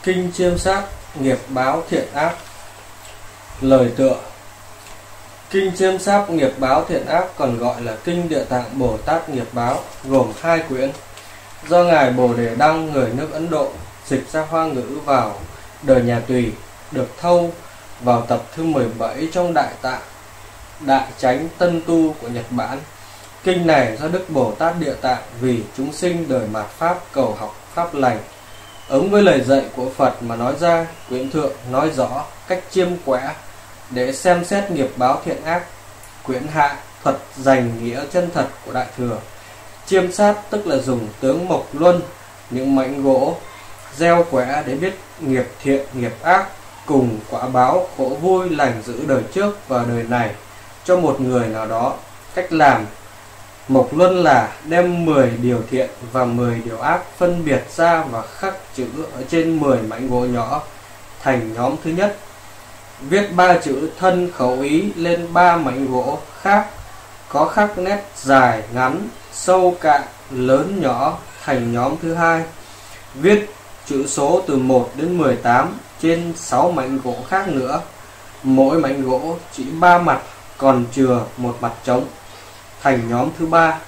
Kinh chiêm sát nghiệp báo thiện ác. Lời tựa: Kinh chiêm sát nghiệp báo thiện ác còn gọi là Kinh Địa Tạng Bồ Tát Nghiệp Báo, gồm 2 quyển, do Ngài Bồ Đề Đăng, người nước Ấn Độ, dịch ra Hoa ngữ vào đời nhà Tùy, được thâu vào tập thứ 17 trong Đại Tạng Đại Chánh Tân Tu của Nhật Bản. Kinh này do Đức Bồ Tát Địa Tạng vì chúng sinh đời mạt Pháp cầu học Pháp lành, ứng với lời dạy của Phật mà nói ra. Quyển thượng nói rõ cách chiêm quẻ để xem xét nghiệp báo thiện ác. Quyển hạ thuật dành nghĩa chân thật của Đại Thừa. Chiêm sát tức là dùng tướng mộc luân, những mảnh gỗ gieo quẻ để biết nghiệp thiện nghiệp ác, cùng quả báo khổ vui lành dữ đời trước và đời này cho một người nào đó. Cách làm mộc luân là đem 10 điều thiện và 10 điều ác phân biệt ra và khắc chữ ở trên 10 mảnh gỗ nhỏ thành nhóm thứ nhất. Viết 3 chữ thân khẩu ý lên 3 mảnh gỗ khác, có khắc nét dài ngắn, sâu cạn, lớn nhỏ thành nhóm thứ hai. Viết chữ số từ 1 đến 18 trên 6 mảnh gỗ khác nữa. Mỗi mảnh gỗ chỉ 3 mặt, còn chừa một mặt trống, thành nhóm thứ ba.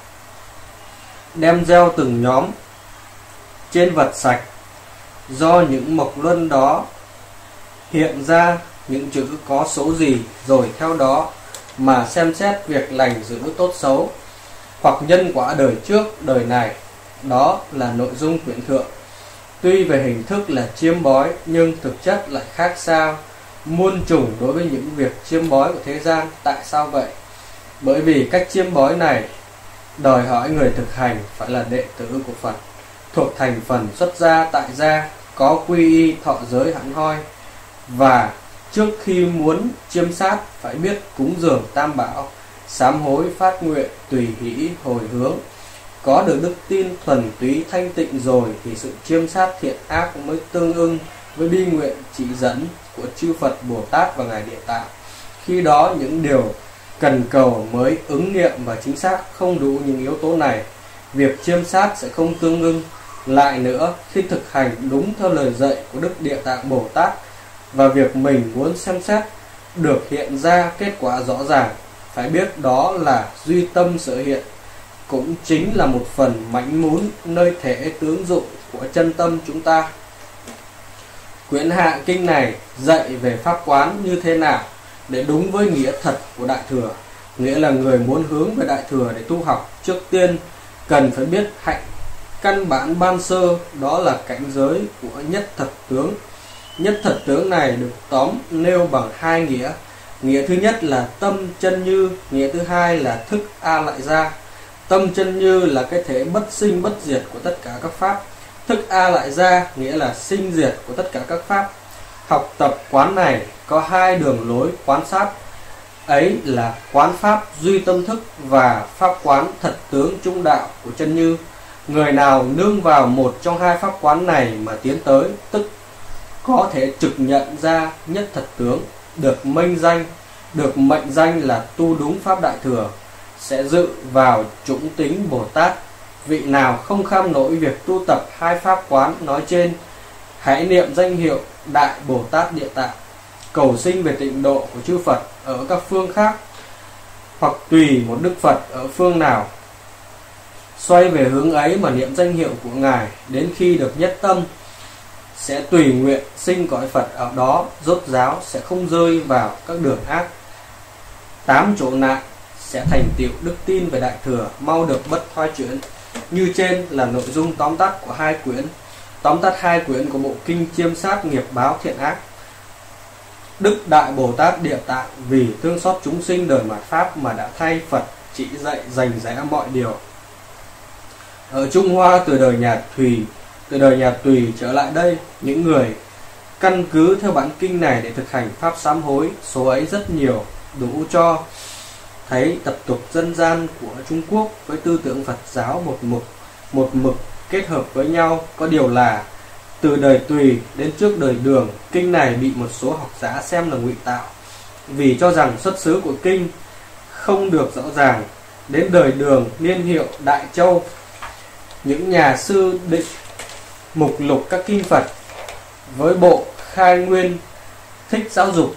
Đem gieo từng nhóm trên vật sạch, do những mộc luân đó hiện ra những chữ có số gì, rồi theo đó mà xem xét việc lành dữ tốt xấu hoặc nhân quả đời trước đời này. Đó là nội dung quyển thượng. Tuy về hình thức là chiêm bói nhưng thực chất lại khác xa muôn trùng đối với những việc chiêm bói của thế gian. Tại sao vậy? Bởi vì cách chiêm bói này đòi hỏi người thực hành phải là đệ tử của Phật, thuộc thành phần xuất gia tại gia, có quy y thọ giới hẳn hoi, và trước khi muốn chiêm sát phải biết cúng dường Tam Bảo, sám hối phát nguyện, tùy hỷ hồi hướng. Có được đức tin thuần túy thanh tịnh rồi thì sự chiêm sát thiện ác mới tương ưng với bi nguyện chỉ dẫn của chư Phật Bồ Tát và Ngài Địa Tạng. Khi đó những điều cần cầu mới ứng nghiệm và chính xác. Không đủ những yếu tố này, việc chiêm sát sẽ không tương ưng. Lại nữa, khi thực hành đúng theo lời dạy của Đức Địa Tạng Bồ Tát và việc mình muốn xem xét được hiện ra kết quả rõ ràng, phải biết đó là duy tâm sở hiện, cũng chính là một phần mảnh mún nơi thể tướng dụng của chân tâm chúng ta. Quyển hạ kinh này dạy về pháp quán như thế nào để đúng với nghĩa thật của Đại Thừa. Nghĩa là người muốn hướng về Đại Thừa để tu học, trước tiên cần phải biết hạnh căn bản ban sơ, đó là cảnh giới của nhất thật tướng. Nhất thật tướng này được tóm nêu bằng 2 nghĩa. Nghĩa thứ nhất là tâm chân như, nghĩa thứ hai là thức a lại gia. Tâm chân như là cái thể bất sinh bất diệt của tất cả các pháp. Thức a lại gia nghĩa là sinh diệt của tất cả các pháp. Học tập quán này có 2 đường lối quán sát, ấy là quán pháp duy tâm thức và pháp quán thật tướng trung đạo của chân như. Người nào nương vào một trong 2 pháp quán này mà tiến tới, tức có thể trực nhận ra nhất thật tướng, được mênh danh, được mệnh danh là tu đúng pháp Đại Thừa, sẽ dự vào chủng tính Bồ Tát. Vị nào không kham nổi việc tu tập 2 pháp quán nói trên, hãy niệm danh hiệu Đại Bồ Tát Địa Tạng, cầu sinh về tịnh độ của chư Phật ở các phương khác, hoặc tùy một Đức Phật ở phương nào, xoay về hướng ấy mà niệm danh hiệu của Ngài. Đến khi được nhất tâm, sẽ tùy nguyện sinh cõi Phật ở đó, rốt ráo sẽ không rơi vào các đường ác, 8 chỗ nạn, sẽ thành tựu đức tin về Đại Thừa, mau được bất thoái chuyển. Như trên là nội dung tóm tắt của 2 quyển. Tóm tắt 2 quyển của bộ kinh chiêm sát nghiệp báo thiện ác. Đức Đại Bồ Tát Địa Tạng vì thương xót chúng sinh đời mạt Pháp mà đã thay Phật chỉ dạy rành rẽ mọi điều. Ở Trung Hoa từ đời nhà Tùy trở lại đây, những người căn cứ theo bản kinh này để thực hành pháp sám hối, số ấy rất nhiều, đủ cho thấy tập tục dân gian của Trung Quốc với tư tưởng Phật giáo một mực kết hợp với nhau. Có điều là từ đời Tùy đến trước đời Đường, kinh này bị một số học giả xem là ngụy tạo, vì cho rằng xuất xứ của kinh không được rõ ràng. Đến đời Đường, niên hiệu Đại Châu, những nhà sư định mục lục các kinh Phật Với bộ khai nguyên thích giáo dục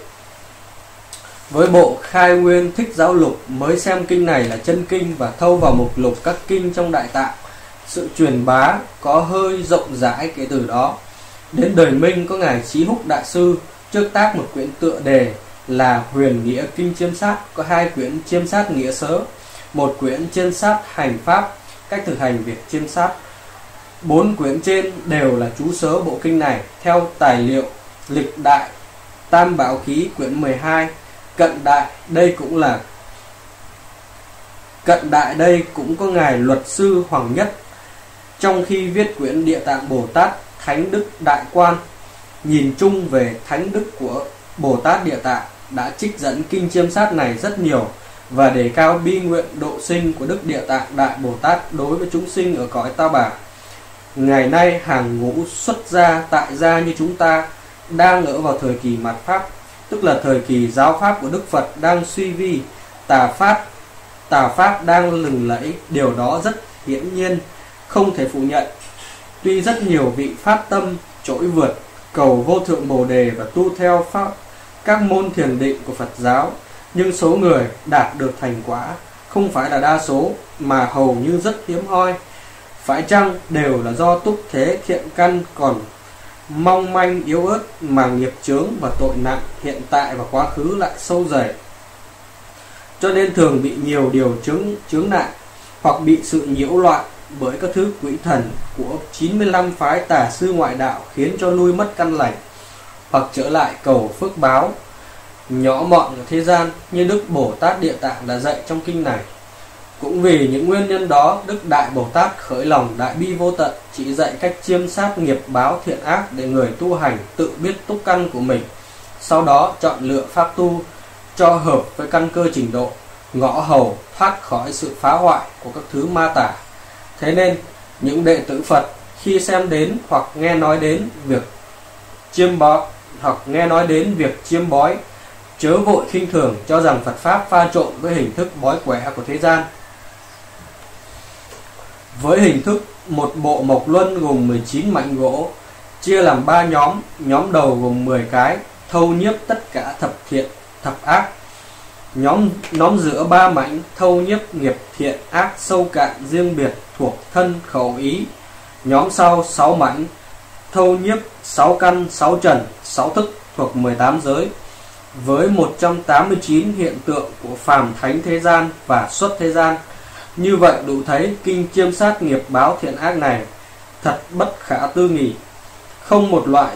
mới xem kinh này là chân kinh và thâu vào mục lục các kinh trong Đại Tạng. Sự truyền bá có hơi rộng rãi kể từ đó. Đến đời Minh có ngài Chí Húc Đại sư trước tác một quyển tựa đề là Huyền Nghĩa Kinh Chiêm Sát, có 2 quyển chiêm sát nghĩa sớ, một quyển chiêm sát hành pháp, cách thực hành việc chiêm sát. 4 quyển trên đều là chú sớ bộ kinh này theo tài liệu Lịch Đại Tam Bảo Ký quyển 12. Cận đại đây cũng có ngài Luật sư Hoàng Nhất, trong khi viết quyển Địa Tạng Bồ Tát Thánh Đức Đại Quan. Nhìn chung về thánh đức của Bồ Tát Địa Tạng, đã trích dẫn kinh chiêm sát này rất nhiều và đề cao bi nguyện độ sinh của Đức Địa Tạng Đại Bồ Tát đối với chúng sinh ở cõi Ta Bà. Ngày nay hàng ngũ xuất gia tại gia như chúng ta đang ở vào thời kỳ mạt Pháp, tức là thời kỳ giáo pháp của Đức Phật đang suy vi, tà pháp đang lừng lẫy. Điều đó rất hiển nhiên, không thể phủ nhận. Tuy rất nhiều vị phát tâm trỗi vượt, cầu vô thượng Bồ Đề và tu theo pháp các môn thiền định của Phật giáo, nhưng số người đạt được thành quả không phải là đa số, mà hầu như rất hiếm hoi. Phải chăng đều là do túc thế thiện căn còn mong manh yếu ớt, mà nghiệp chướng và tội nặng hiện tại và quá khứ lại sâu dày, cho nên thường bị nhiều điều chướng nạn, hoặc bị sự nhiễu loạn bởi các thứ quỷ thần của 95 phái tà sư ngoại đạo, khiến cho nuôi mất căn lành, hoặc trở lại cầu phước báo nhỏ mọn ở thế gian như Đức Bồ Tát Địa Tạng đã dạy trong kinh này. Cũng vì những nguyên nhân đó, Đức Đại Bồ Tát khởi lòng đại bi vô tận, chỉ dạy cách chiêm sát nghiệp báo thiện ác để người tu hành tự biết túc căn của mình, sau đó chọn lựa pháp tu cho hợp với căn cơ trình độ, ngõ hầu thoát khỏi sự phá hoại của các thứ ma tà. Thế nên những đệ tử Phật khi xem đến hoặc nghe nói đến việc chiêm bói, chớ vội khinh thường cho rằng Phật pháp pha trộn với hình thức bói quẻ của thế gian. Với hình thức một bộ mộc luân gồm 19 mảnh gỗ, chia làm 3 nhóm. Nhóm đầu gồm 10 cái, thâu nhiếp tất cả thập thiện thập ác. Nhóm giữa 3 mảnh thâu nhiếp nghiệp thiện ác sâu cạn riêng biệt thuộc thân khẩu ý. Nhóm sau 6 mảnh thâu nhiếp 6 căn 6 trần 6 thức thuộc 18 giới, với 189 hiện tượng của phàm thánh thế gian và xuất thế gian. Như vậy đủ thấy kinh chiêm sát nghiệp báo thiện ác này thật bất khả tư nghị, không một loại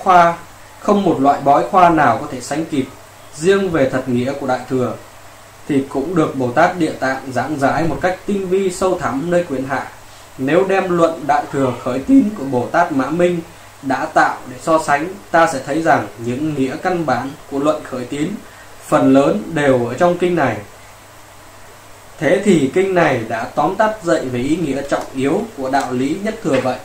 bói khoa nào có thể sánh kịp. Riêng về thật nghĩa của Đại Thừa thì cũng được Bồ Tát Địa Tạng giảng giải một cách tinh vi sâu thẳm nơi quyển hạ. Nếu đem luận Đại Thừa khởi tín của Bồ Tát Mã Minh đã tạo để so sánh, ta sẽ thấy rằng những nghĩa căn bản của luận khởi tín phần lớn đều ở trong kinh này. Thế thì kinh này đã tóm tắt dạy về ý nghĩa trọng yếu của đạo lý nhất thừa vậy.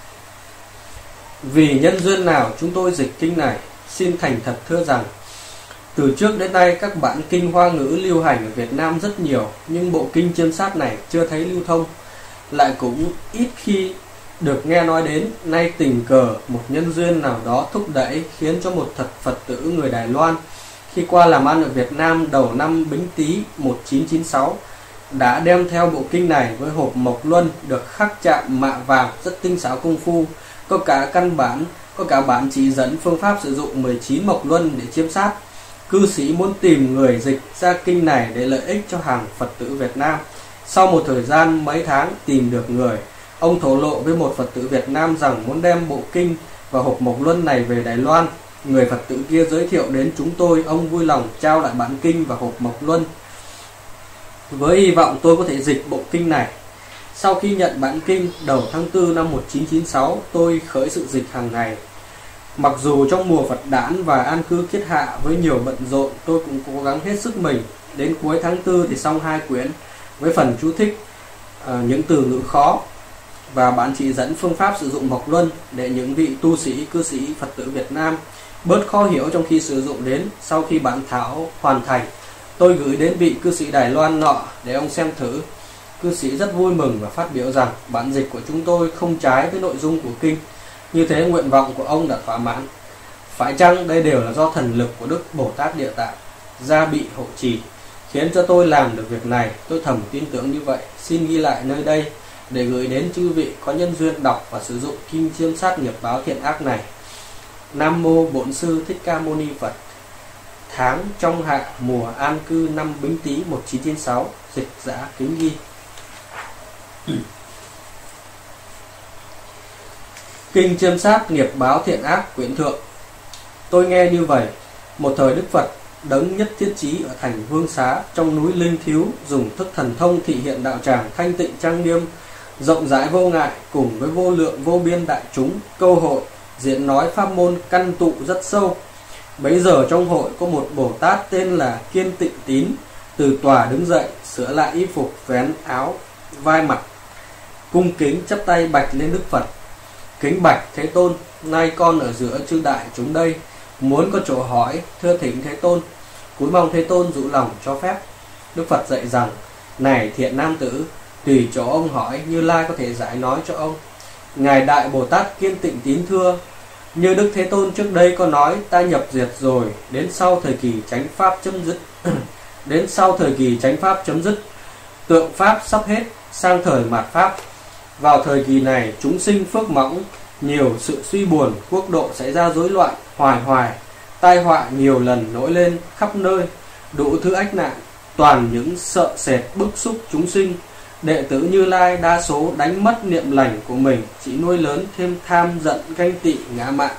Vì nhân duyên nào chúng tôi dịch kinh này, xin thành thật thưa rằng từ trước đến nay các bản kinh Hoa ngữ lưu hành ở Việt Nam rất nhiều, nhưng bộ kinh chiêm sát này chưa thấy lưu thông, lại cũng ít khi được nghe nói đến. Nay tình cờ một nhân duyên nào đó thúc đẩy, khiến cho một thật Phật tử người Đài Loan khi qua làm ăn ở Việt Nam đầu năm Bính Tý 1996 đã đem theo bộ kinh này với hộp mộc luân được khắc chạm mạ vàng rất tinh xảo công phu, có cả bản chỉ dẫn phương pháp sử dụng 19 mộc luân để chiêm sát. Cư sĩ muốn tìm người dịch ra kinh này để lợi ích cho hàng Phật tử Việt Nam. Sau một thời gian mấy tháng tìm được người, ông thổ lộ với một Phật tử Việt Nam rằng muốn đem bộ kinh và hộp mộc luân này về Đài Loan. Người Phật tử kia giới thiệu đến chúng tôi, ông vui lòng trao lại bản kinh và hộp mộc luân với hy vọng tôi có thể dịch bộ kinh này. Sau khi nhận bản kinh đầu tháng 4 năm 1996, tôi khởi sự dịch hàng ngày. Mặc dù trong mùa Phật đản và an cư kiết hạ với nhiều bận rộn, tôi cũng cố gắng hết sức mình. Đến cuối tháng 4 thì xong 2 quyển với phần chú thích những từ ngữ khó và bản chỉ dẫn phương pháp sử dụng mộc luân để những vị tu sĩ, cư sĩ Phật tử Việt Nam bớt khó hiểu trong khi sử dụng đến. Sau khi bản thảo hoàn thành, tôi gửi đến vị cư sĩ Đài Loan nọ để ông xem thử. Cư sĩ rất vui mừng và phát biểu rằng bản dịch của chúng tôi không trái với nội dung của kinh. Như thế nguyện vọng của ông đã thỏa mãn. Phải chăng đây đều là do thần lực của Đức Bồ Tát Địa Tạng gia bị hộ trì, khiến cho tôi làm được việc này? Tôi thầm tin tưởng như vậy. Xin ghi lại nơi đây để gửi đến chư vị có nhân duyên đọc và sử dụng kinh chiêm sát nghiệp báo thiện ác này. Nam mô Bổn Sư Thích Ca Mâu Ni Phật. Tháng trong hạ mùa an cư năm Bính Tý 1996. Dịch giả kính ghi. Kinh chiêm sát nghiệp báo thiện ác quyển thượng. Tôi nghe như vậy, một thời Đức Phật đấng nhất thiết chí ở thành Vương Xá trong núi Linh Thiếu dùng thức thần thông thị hiện đạo tràng thanh tịnh trang nghiêm, rộng rãi vô ngại, cùng với vô lượng vô biên đại chúng câu hội diễn nói pháp môn căn tụ rất sâu. Bấy giờ trong hội có một Bồ Tát tên là Kiên Tịnh Tín, từ tòa đứng dậy, sửa lại y phục, vén áo vai mặt, cung kính chắp tay bạch lên Đức Phật. Kính bạch Thế Tôn, nay con ở giữa chư đại chúng đây, muốn có chỗ hỏi, thưa thỉnh Thế Tôn. Cúi mong Thế Tôn dụ lòng cho phép. Đức Phật dạy rằng: này thiện nam tử, tùy chỗ ông hỏi, Như Lai có thể giải nói cho ông. Ngài Đại Bồ Tát Kiên Tịnh Tín thưa: như Đức Thế Tôn trước đây có nói, ta nhập diệt rồi, đến sau thời kỳ chánh pháp chấm dứt đến sau thời kỳ chánh pháp chấm dứt, tượng pháp sắp hết, sang thời mạt pháp. Vào thời kỳ này, chúng sinh phước mỏng, nhiều sự suy buồn, quốc độ xảy ra rối loạn, hoài hoài, tai họa nhiều lần nổi lên khắp nơi, đủ thứ ách nạn, toàn những sợ sệt bức xúc chúng sinh. Đệ tử Như Lai đa số đánh mất niệm lành của mình, chỉ nuôi lớn thêm tham giận ganh tị ngã mạn.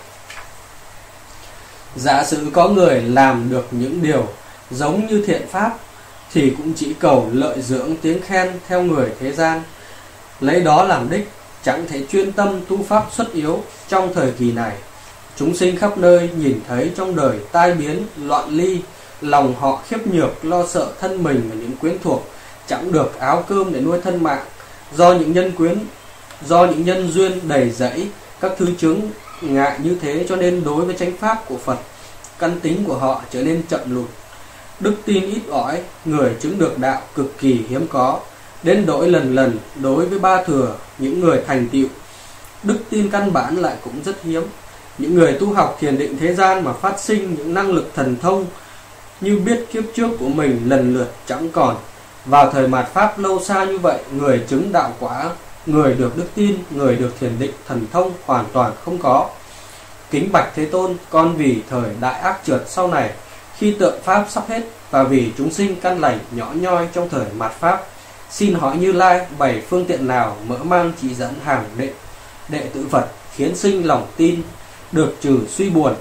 Giả sử có người làm được những điều giống như thiện pháp, thì cũng chỉ cầu lợi dưỡng tiếng khen theo người thế gian, lấy đó làm đích, chẳng thể chuyên tâm tu pháp xuất yếu. Trong thời kỳ này, chúng sinh khắp nơi nhìn thấy trong đời tai biến loạn ly, lòng họ khiếp nhược, lo sợ thân mình và những quyến thuộc, chẳng được áo cơm để nuôi thân mạng. Do những nhân duyên đầy rẫy các thứ chướng ngại như thế, cho nên đối với chánh pháp của Phật, căn tính của họ trở nên chậm lụt, đức tin ít ỏi, người chứng được đạo cực kỳ hiếm có. Đến đổi lần đối với ba thừa, những người thành tựu đức tin căn bản lại cũng rất hiếm. Những người tu học thiền định thế gian mà phát sinh những năng lực thần thông như biết kiếp trước của mình lần lượt chẳng còn. Vào thời mạt pháp lâu xa như vậy, người chứng đạo quả, người được đức tin, người được thiền định thần thông hoàn toàn không có. Kính bạch Thế Tôn, con vì thời đại ác trượt sau này, khi tượng pháp sắp hết, và vì chúng sinh căn lành nhỏ nhoi trong thời mạt pháp, xin hỏi Như Lai 7 phương tiện nào mở mang chỉ dẫn hàng đệ tử Phật, khiến sinh lòng tin, được trừ suy buồn.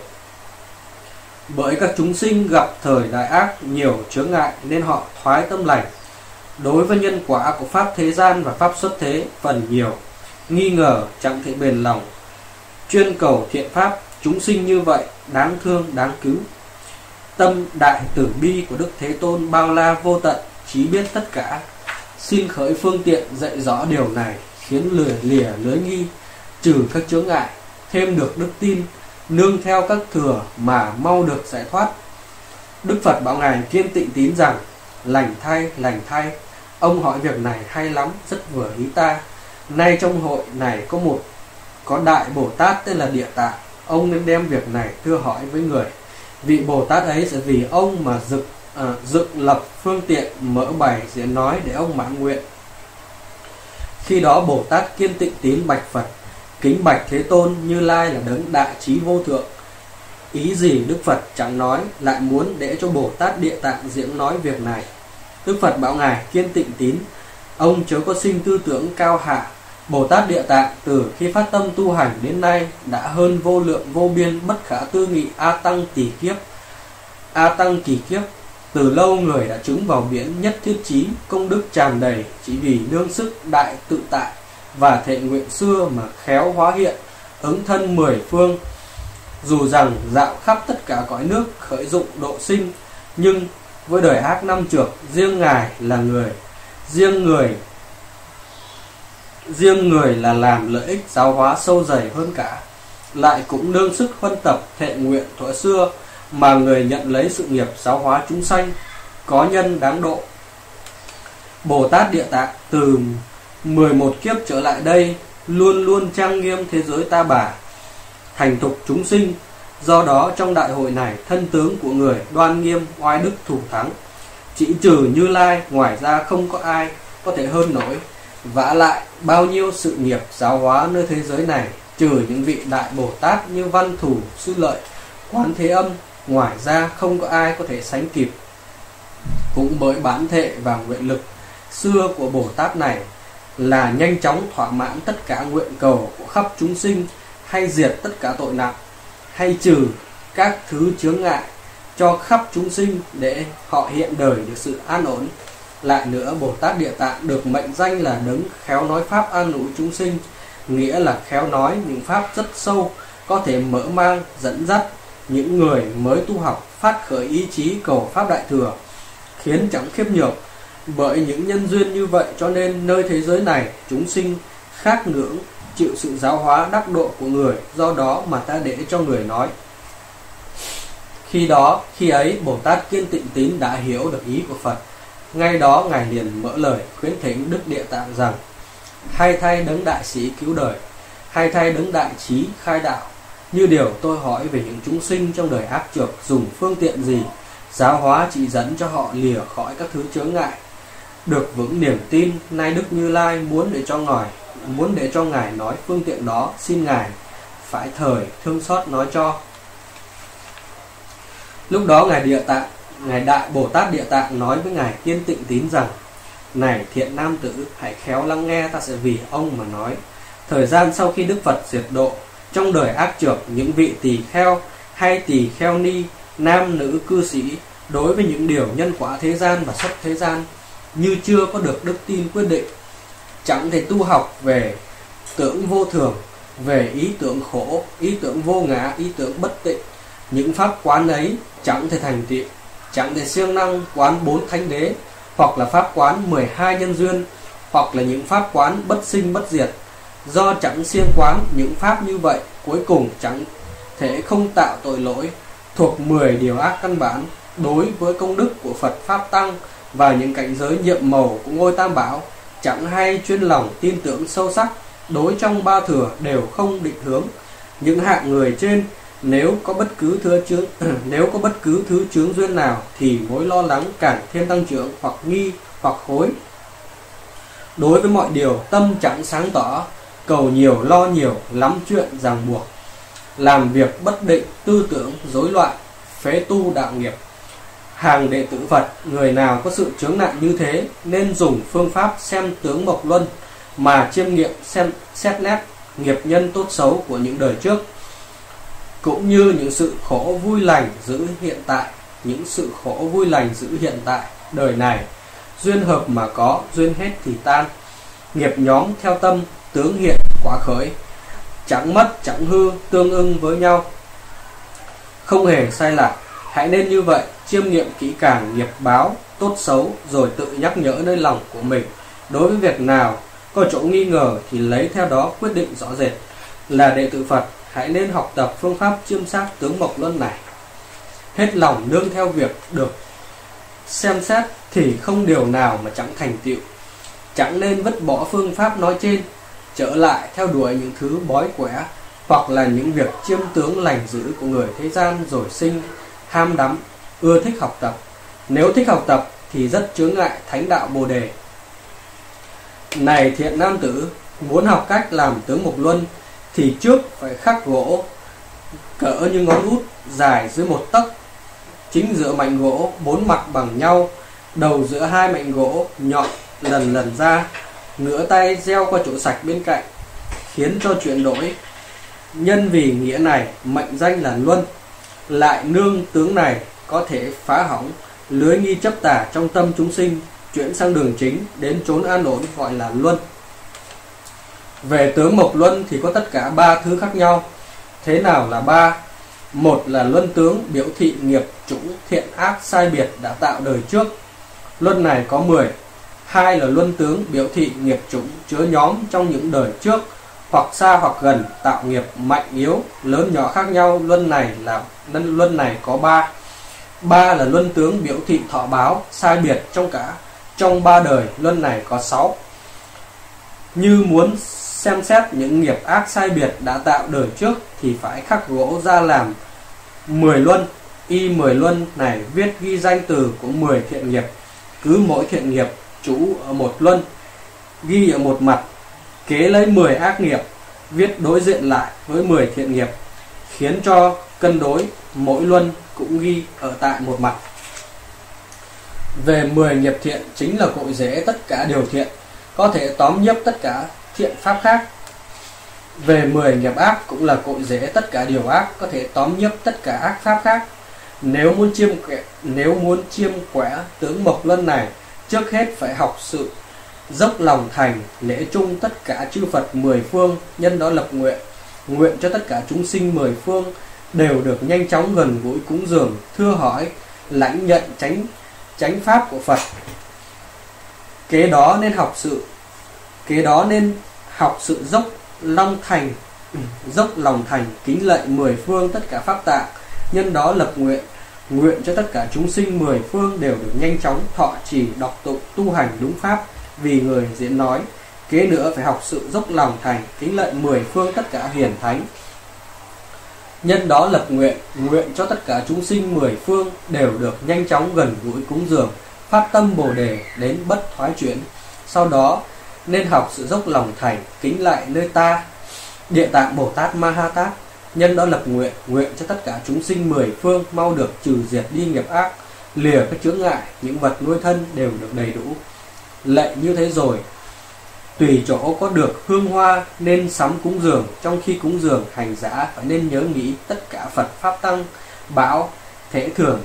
Bởi các chúng sinh gặp thời đại ác nhiều chướng ngại, nên họ thoái tâm lành. Đối với nhân quả của pháp thế gian và pháp xuất thế phần nhiều, nghi ngờ chẳng thể bền lòng, chuyên cầu thiện pháp. Chúng sinh như vậy đáng thương đáng cứu. Tâm đại từ bi của Đức Thế Tôn bao la vô tận, trí biết tất cả. Xin khởi phương tiện dạy rõ điều này, khiến lìa lưới nghi, trừ các chướng ngại, thêm được đức tin, nương theo các thừa mà mau được giải thoát. Đức Phật bảo ngài Kiên Tịnh Tín rằng: lành thay, ông hỏi việc này hay lắm, rất vừa ý ta. Nay trong hội này có đại Bồ Tát tên là Địa Tạng, ông nên đem việc này thưa hỏi với người. Vị Bồ Tát ấy sẽ vì ông mà dựng lập phương tiện, mở bày diễn nói để ông mãn nguyện. Khi đó Bồ Tát Kiên Tịnh Tín bạch Phật: kính bạch Thế Tôn, Như Lai là đấng đại trí vô thượng. Ý gì Đức Phật chẳng nói, lại muốn để cho Bồ Tát Địa Tạng diễn nói việc này. Đức Phật bảo ngài Kiên Tịnh Tín: ông chớ có sinh tư tưởng cao hạ. Bồ Tát Địa Tạng từ khi phát tâm tu hành đến nay đã hơn vô lượng vô biên bất khả tư nghị A Tăng kỳ kiếp. Từ lâu người đã chứng vào biển nhất thiết chí, công đức tràn đầy, chỉ vì nương sức đại tự tại và thệ nguyện xưa mà khéo hóa hiện, ứng thân 10 phương. Dù rằng dạo khắp tất cả cõi nước khởi dụng độ sinh, nhưng với đời ác năm trược, riêng ngài là riêng người là làm lợi ích giáo hóa sâu dày hơn cả, lại cũng nương sức huân tập thệ nguyện thuở xưa mà người nhận lấy sự nghiệp giáo hóa chúng sanh, có nhân đáng độ. Bồ Tát Địa Tạng từ 11 kiếp trở lại đây luôn luôn trang nghiêm thế giới Ta Bà, thành thục chúng sinh. Do đó trong đại hội này, thân tướng của người đoan nghiêm, oai đức, thủ thắng, chỉ trừ Như Lai, ngoài ra không có ai có thể hơn nổi. Vả lại bao nhiêu sự nghiệp giáo hóa nơi thế giới này, trừ những vị đại Bồ Tát như Văn Thù, Sư Lợi, Quán Thế Âm, ngoài ra không có ai có thể sánh kịp. Cũng bởi bản thể và nguyện lực xưa của Bồ Tát này là nhanh chóng thỏa mãn tất cả nguyện cầu của khắp chúng sinh, hay diệt tất cả tội nặng, hay trừ các thứ chướng ngại cho khắp chúng sinh để họ hiện đời được sự an ổn. Lại nữa, Bồ Tát Địa Tạng được mệnh danh là đấng khéo nói pháp an ủi chúng sinh, nghĩa là khéo nói những pháp rất sâu, có thể mở mang dẫn dắt những người mới tu học phát khởi ý chí cầu pháp đại thừa, khiến chẳng khiếp nhược. Bởi những nhân duyên như vậy cho nên nơi thế giới này chúng sinh khác ngưỡng chịu sự giáo hóa đắc độ của người, do đó mà ta để cho người nói. Khi ấy Bồ Tát Kiên Tịnh Tín đã hiểu được ý của Phật. Ngay đó Ngài liền mở lời khuyến thỉnh Đức Địa Tạng rằng: hay thay đấng đại sĩ cứu đời, hay thay đấng đại trí khai đạo, như điều tôi hỏi về những chúng sinh trong đời ác trược dùng phương tiện gì giáo hóa chỉ dẫn cho họ lìa khỏi các thứ chướng ngại, được vững niềm tin. Nay Đức Như Lai muốn để cho Ngài nói phương tiện đó, xin Ngài phải thời thương xót nói cho. Lúc đó Ngài Đại Bồ Tát Địa Tạng nói với Ngài Kiên Tịnh Tín rằng: này thiện nam tử, hãy khéo lắng nghe, ta sẽ vì ông mà nói. Thời gian sau khi Đức Phật diệt độ, trong đời ác trược, những vị tỳ kheo hay tỳ kheo ni, nam nữ cư sĩ, đối với những điều nhân quả thế gian và xuất thế gian, như chưa có được đức tin quyết định, chẳng thể tu học về tưởng vô thường, về ý tưởng khổ, ý tưởng vô ngã, ý tưởng bất tịnh, những pháp quán ấy chẳng thể thành tựu, chẳng thể siêng năng quán 4 thánh đế, hoặc là pháp quán 12 nhân duyên, hoặc là những pháp quán bất sinh bất diệt. Do chẳng siêng quán những pháp như vậy, cuối cùng chẳng thể không tạo tội lỗi thuộc 10 điều ác căn bản đối với công đức của Phật Pháp Tăng và những cảnh giới nhiệm màu của ngôi Tam Bảo, chẳng hay chuyên lòng tin tưởng sâu sắc đối trong ba thừa đều không định hướng. Những hạng người trên nếu có bất cứ thứ chướng duyên nào thì mối lo lắng càng thêm tăng trưởng, hoặc nghi hoặc hối. Đối với mọi điều tâm chẳng sáng tỏ, cầu nhiều lo nhiều, lắm chuyện ràng buộc, làm việc bất định, tư tưởng rối loạn, phế tu đạo nghiệp. Hàng đệ tử Phật, người nào có sự chướng nạn như thế nên dùng phương pháp xem tướng mộc luân mà chiêm nghiệm xét nét nghiệp nhân tốt xấu của những đời trước, cũng như những sự khổ vui lành giữ hiện tại đời này. Duyên hợp mà có, duyên hết thì tan. Nghiệp nhóm theo tâm, tướng hiện quả khởi, chẳng mất chẳng hư, tương ưng với nhau, không hề sai lạc. Hãy nên như vậy, chiêm nghiệm kỹ càng nghiệp báo tốt xấu, rồi tự nhắc nhở nơi lòng của mình. Đối với việc nào có chỗ nghi ngờ thì lấy theo đó quyết định rõ rệt. Là đệ tử Phật, hãy nên học tập phương pháp chiêm sát tướng mộc luân này. Hết lòng nương theo việc được xem xét thì không điều nào mà chẳng thành tựu. Chẳng nên vứt bỏ phương pháp nói trên, trở lại theo đuổi những thứ bói quẻ, hoặc là những việc chiêm tướng lành dữ của người thế gian, rồi sinh ham đắm, ưa thích học tập. Nếu thích học tập thì rất chướng ngại thánh đạo Bồ Đề. Này thiện nam tử, muốn học cách làm tướng mộc luân thì trước phải khắc gỗ cỡ như ngón út, dài dưới 1 tấc, chính giữa mảnh gỗ 4 mặt bằng nhau, đầu giữa 2 mảnh gỗ nhọn lần ra, ngửa tay gieo qua chỗ sạch bên cạnh, khiến cho chuyển đổi. Nhân vì nghĩa này mệnh danh là luân. Lại nương tướng này có thể phá hỏng lưới nghi chấp tà trong tâm chúng sinh, chuyển sang đường chính đến chốn an ổn, gọi là luân. Về tướng mộc luân thì có tất cả 3 thứ khác nhau. Thế nào là 3? Một là luân tướng biểu thị nghiệp chủng thiện ác sai biệt đã tạo đời trước, luân này có 10. 2 là luân tướng biểu thị nghiệp chủng chứa nhóm trong những đời trước, hoặc xa hoặc gần, tạo nghiệp mạnh yếu lớn nhỏ khác nhau, luân này có 3. 3 là luân tướng biểu thị thọ báo sai biệt trong 3 đời, luân này có 6. Như muốn xem xét những nghiệp ác sai biệt đã tạo đời trước thì phải khắc gỗ ra làm 10 luân. Y 10 luân này viết ghi danh từ của 10 thiện nghiệp, cứ mỗi thiện nghiệp trú ở một luân, ghi ở một mặt, kế lấy 10 ác nghiệp, viết đối diện lại với 10 thiện nghiệp, khiến cho cân đối mỗi luân cũng ghi ở tại một mặt. Về 10 nghiệp thiện chính là cội rễ tất cả điều thiện, có thể tóm nhấp tất cả thiện pháp khác. Về 10 nghiệp ác cũng là cội rễ tất cả điều ác, có thể tóm nhấp tất cả ác pháp khác. Nếu muốn chiêm quẻ tướng mộc luân này, trước hết phải học sự dốc lòng thành, lễ chung tất cả chư Phật 10 phương, nhân đó lập nguyện, nguyện cho tất cả chúng sinh 10 phương đều được nhanh chóng gần gũi cúng dường, thưa hỏi, lãnh nhận chánh pháp của Phật. Kế đó nên học sự dốc lòng thành, kính lạy 10 phương tất cả pháp tạng, nhân đó lập nguyện, nguyện cho tất cả chúng sinh 10 phương đều được nhanh chóng thọ trì đọc tụng tu hành đúng pháp vì người diễn nói. Kế nữa phải học sự dốc lòng thành, kính lạy 10 phương tất cả hiền thánh, nhân đó lập nguyện, nguyện cho tất cả chúng sinh 10 phương đều được nhanh chóng gần gũi cúng dường, phát tâm Bồ đề đến bất thoái chuyển. Sau đó nên học sự dốc lòng thành, kính lạy nơi ta Địa Tạng Bồ Tát Ma Ha Tát, nhân đó lập nguyện, nguyện cho tất cả chúng sinh 10 phương mau được trừ diệt đi nghiệp ác, lìa các chướng ngại, những vật nuôi thân đều được đầy đủ. Lạy như thế rồi, tùy chỗ có được hương hoa nên sắm cúng dường, trong khi cúng dường hành giả phải nên nhớ nghĩ tất cả Phật pháp tăng bảo thể thường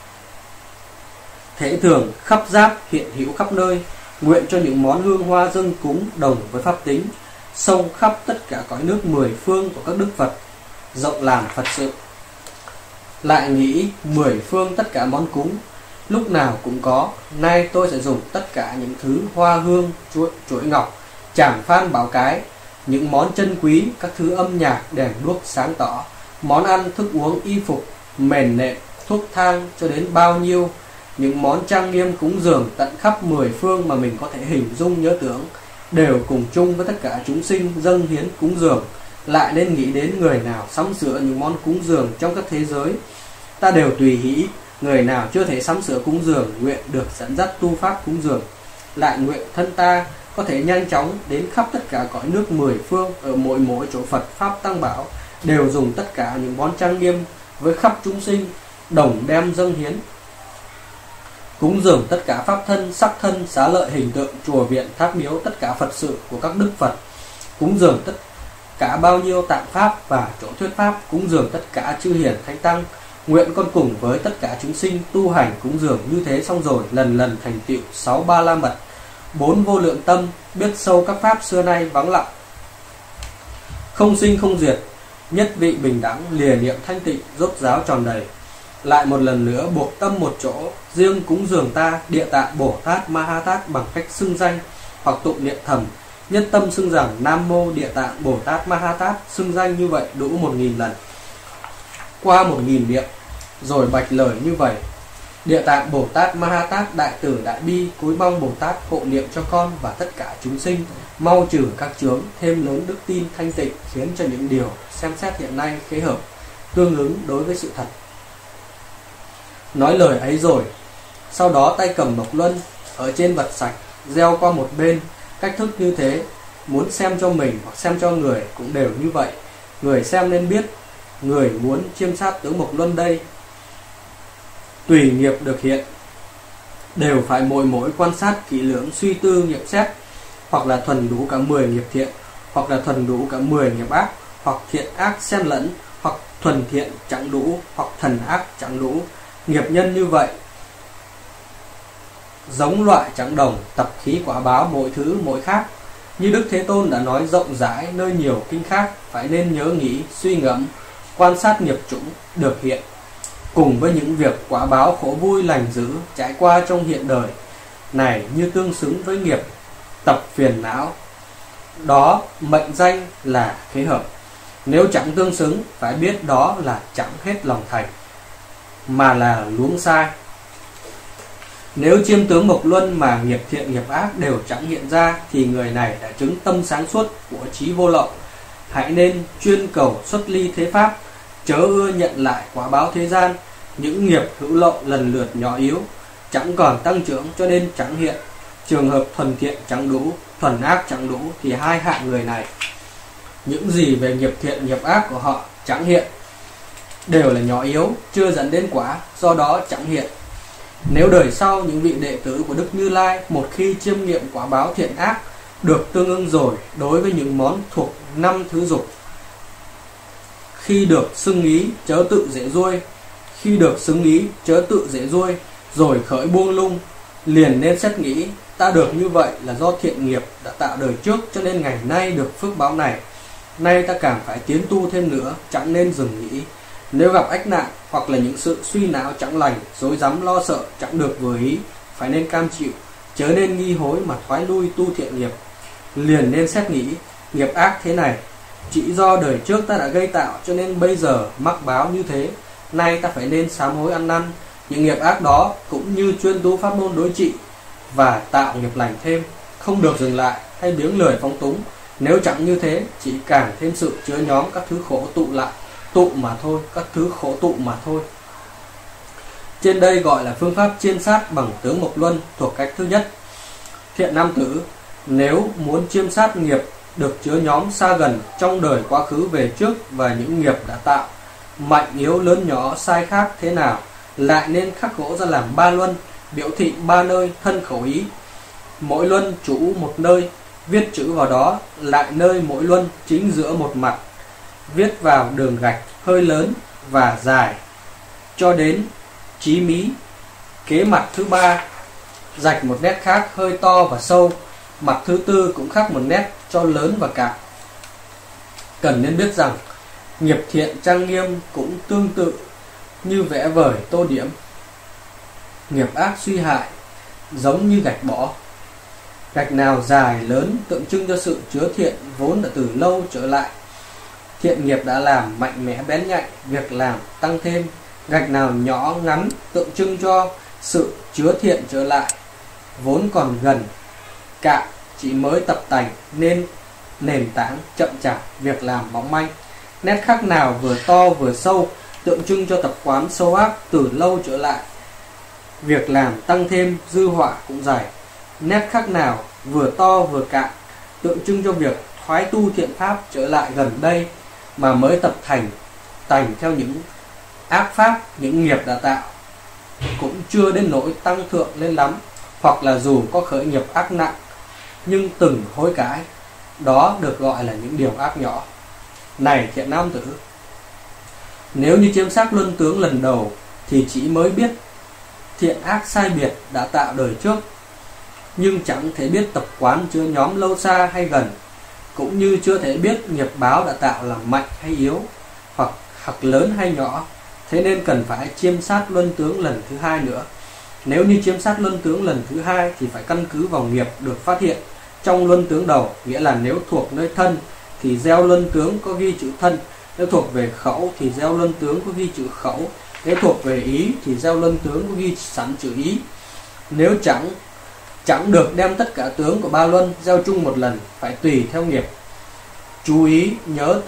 khắp giáp hiện hữu khắp nơi, nguyện cho những món hương hoa dâng cúng đồng với pháp tính sông khắp tất cả cõi nước 10 phương của các đức Phật rộng làm Phật sự. Lại nghĩ 10 phương tất cả món cúng lúc nào cũng có. Nay tôi sẽ dùng tất cả những thứ hoa hương, chuỗi ngọc, tràng phan bảo cái, những món chân quý, các thứ âm nhạc, đèn đuốc sáng tỏ, món ăn, thức uống, y phục, mền nệm, thuốc thang cho đến bao nhiêu những món trang nghiêm cúng dường tận khắp 10 phương mà mình có thể hình dung nhớ tưởng, đều cùng chung với tất cả chúng sinh dâng hiến cúng dường. Lại nên nghĩ đến người nào sắm sửa những món cúng dường trong các thế giới, ta đều tùy hỷ. Người nào chưa thể sắm sửa cúng dường, nguyện được dẫn dắt tu pháp cúng dường. Lại nguyện thân ta có thể nhanh chóng đến khắp tất cả cõi nước 10 phương, ở mỗi chỗ Phật pháp tăng bảo đều dùng tất cả những món trang nghiêm với khắp chúng sinh đồng đem dâng hiến cúng dường tất cả pháp thân, sắc thân, xá lợi, hình tượng, chùa viện, tháp miếu, tất cả Phật sự của các đức Phật, cúng dường tất cả bao nhiêu tạng pháp và chỗ thuyết pháp, cúng dường tất cả chư hiền thánh tăng. Nguyện con cùng với tất cả chúng sinh tu hành cúng dường như thế, xong rồi lần lần thành tựu 6 ba la mật, 4 vô lượng tâm, biết sâu các pháp xưa nay vắng lặng, không sinh không diệt, nhất vị bình đẳng, lìa niệm thanh tịnh, rốt ráo tròn đầy. Lại một lần nữa buộc tâm một chỗ, riêng cúng dường ta Địa Tạng Bồ Tát Ma Ha Tát bằng cách xưng danh hoặc tụng niệm thầm, nhất tâm xưng rằng Nam Mô Địa Tạng Bồ Tát Ma Ha Tát, xưng danh như vậy đủ 1000 lần, qua 1000 niệm, rồi bạch lời như vậy: Địa Tạng Bồ Tát Ma Ha Tát đại từ đại bi, cúi mong Bồ Tát hộ niệm cho con và tất cả chúng sinh mau trừ các chướng, thêm lớn đức tin thanh tịnh, khiến cho những điều xem xét hiện nay khế hợp, tương ứng đối với sự thật. Nói lời ấy rồi, sau đó tay cầm mộc luân ở trên vật sạch gieo qua một bên. Cách thức như thế, muốn xem cho mình hoặc xem cho người cũng đều như vậy. Người xem nên biết, người muốn chiêm sát tướng mộc luân đây, tùy nghiệp được hiện, đều phải mỗi quan sát kỹ lưỡng, suy tư nghiệm xét, hoặc là thuần đủ cả 10 nghiệp thiện, hoặc là thuần đủ cả 10 nghiệp ác, hoặc thiện ác xen lẫn, hoặc thuần thiện chẳng đủ, hoặc thần ác chẳng đủ. Nghiệp nhân như vậy giống loại chẳng đồng, tập khí quả báo mỗi thứ mỗi khác. Như Đức Thế Tôn đã nói rộng rãi nơi nhiều kinh khác, phải nên nhớ nghĩ, suy ngẫm, quan sát nghiệp chủng được hiện, cùng với những việc quả báo khổ vui lành dữ trải qua trong hiện đời này như tương xứng với nghiệp tập phiền não, đó mệnh danh là khế hợp. Nếu chẳng tương xứng, phải biết đó là chẳng hết lòng thành, mà là luống sai. Nếu chiêm tướng mộc luân mà nghiệp thiện nghiệp ác đều chẳng hiện ra thì người này đã chứng tâm sáng suốt của trí vô lậu. Hãy nên chuyên cầu xuất ly thế pháp, chớ ưa nhận lại quả báo thế gian. Những nghiệp hữu lậu lần lượt nhỏ yếu, chẳng còn tăng trưởng cho nên chẳng hiện. Trường hợp thuần thiện chẳng đủ, thuần ác chẳng đủ thì hai hạng người này, những gì về nghiệp thiện nghiệp ác của họ chẳng hiện, đều là nhỏ yếu, chưa dẫn đến quả, do đó chẳng hiện. Nếu đời sau những vị đệ tử của Đức Như Lai một khi chiêm nghiệm quả báo thiện ác được tương ưng rồi đối với những món thuộc 5 thứ dục, khi được xưng ý chớ tự dễ ruôi, khi được xưng ý chớ tự dễ ruôi, rồi khởi buông lung, liền nên xét nghĩ ta được như vậy là do thiện nghiệp đã tạo đời trước, cho nên ngày nay được phước báo này. Nay ta càng phải tiến tu thêm nữa, chẳng nên dừng nghĩ. Nếu gặp ách nạn hoặc là những sự suy não chẳng lành, rối rắm lo sợ chẳng được vừa ý, phải nên cam chịu, chớ nên nghi hối mà thoái lui tu thiện nghiệp. Liền nên xét nghĩ nghiệp ác thế này chỉ do đời trước ta đã gây tạo, cho nên bây giờ mắc báo như thế. Nay ta phải nên sám hối ăn năn những nghiệp ác đó, cũng như chuyên tu pháp môn đối trị và tạo nghiệp lành thêm, không được dừng lại hay biếng lười phóng túng. Nếu chẳng như thế, chỉ càng thêm sự chứa nhóm các thứ khổ tụ lại, tụ mà thôi, các thứ khổ tụ mà thôi. Trên đây gọi là phương pháp chiêm sát bằng tướng mộc luân thuộc cách thứ nhất. Thiện nam tử, nếu muốn chiêm sát nghiệp được chứa nhóm xa gần trong đời quá khứ về trước và những nghiệp đã tạo, mạnh yếu lớn nhỏ sai khác thế nào, lại nên khắc gỗ ra làm 3 luân, biểu thị 3 nơi thân khẩu ý. Mỗi luân chủ một nơi, viết chữ vào đó, lại nơi mỗi luân chính giữa một mặt, viết vào đường gạch hơi lớn và dài cho đến chí mí. Kế mặt thứ 3 rạch một nét khác hơi to và sâu, mặt thứ 4 cũng khác một nét cho lớn và cạn. Cần nên biết rằng nghiệp thiện trang nghiêm cũng tương tự như vẽ vời tô điểm, nghiệp ác suy hại giống như gạch bỏ. Gạch nào dài lớn tượng trưng cho sự chứa thiện vốn đã từ lâu trở lại, thiện nghiệp đã làm mạnh mẽ bén nhạy, việc làm tăng thêm. Gạch nào nhỏ ngắn tượng trưng cho sự chứa thiện trở lại, vốn còn gần, cạn chỉ mới tập tành nên nền tảng chậm chạp, việc làm mỏng manh. Nét khác nào vừa to vừa sâu tượng trưng cho tập quán sâu ác từ lâu trở lại, việc làm tăng thêm, dư họa cũng dày. Nét khác nào vừa to vừa cạn tượng trưng cho việc thoái tu thiện pháp trở lại gần đây mà mới tập tành theo những ác pháp, những nghiệp đã tạo, cũng chưa đến nỗi tăng thượng lên lắm, hoặc là dù có khởi nghiệp ác nặng nhưng từng hối cải, đó được gọi là những điều ác nhỏ. Này thiện nam tử, nếu như chiêm sát luân tướng lần đầu thì chỉ mới biết thiện ác sai biệt đã tạo đời trước, nhưng chẳng thể biết tập quán chứa nhóm lâu xa hay gần, cũng như chưa thể biết nghiệp báo đã tạo là mạnh hay yếu, hoặc lớn hay nhỏ. Thế nên cần phải chiêm sát luân tướng lần thứ 2 nữa. Nếu như chiêm sát luân tướng lần thứ 2 thì phải căn cứ vào nghiệp được phát hiện trong luân tướng đầu, nghĩa là nếu thuộc nơi thân thì gieo luân tướng có ghi chữ thân, nếu thuộc về khẩu thì gieo luân tướng có ghi chữ khẩu, nếu thuộc về ý thì gieo luân tướng có ghi sẵn chữ ý. Nếu chẳng được đem tất cả tướng của 3 luân gieo chung một lần, phải tùy theo nghiệp. Chú ý nhớ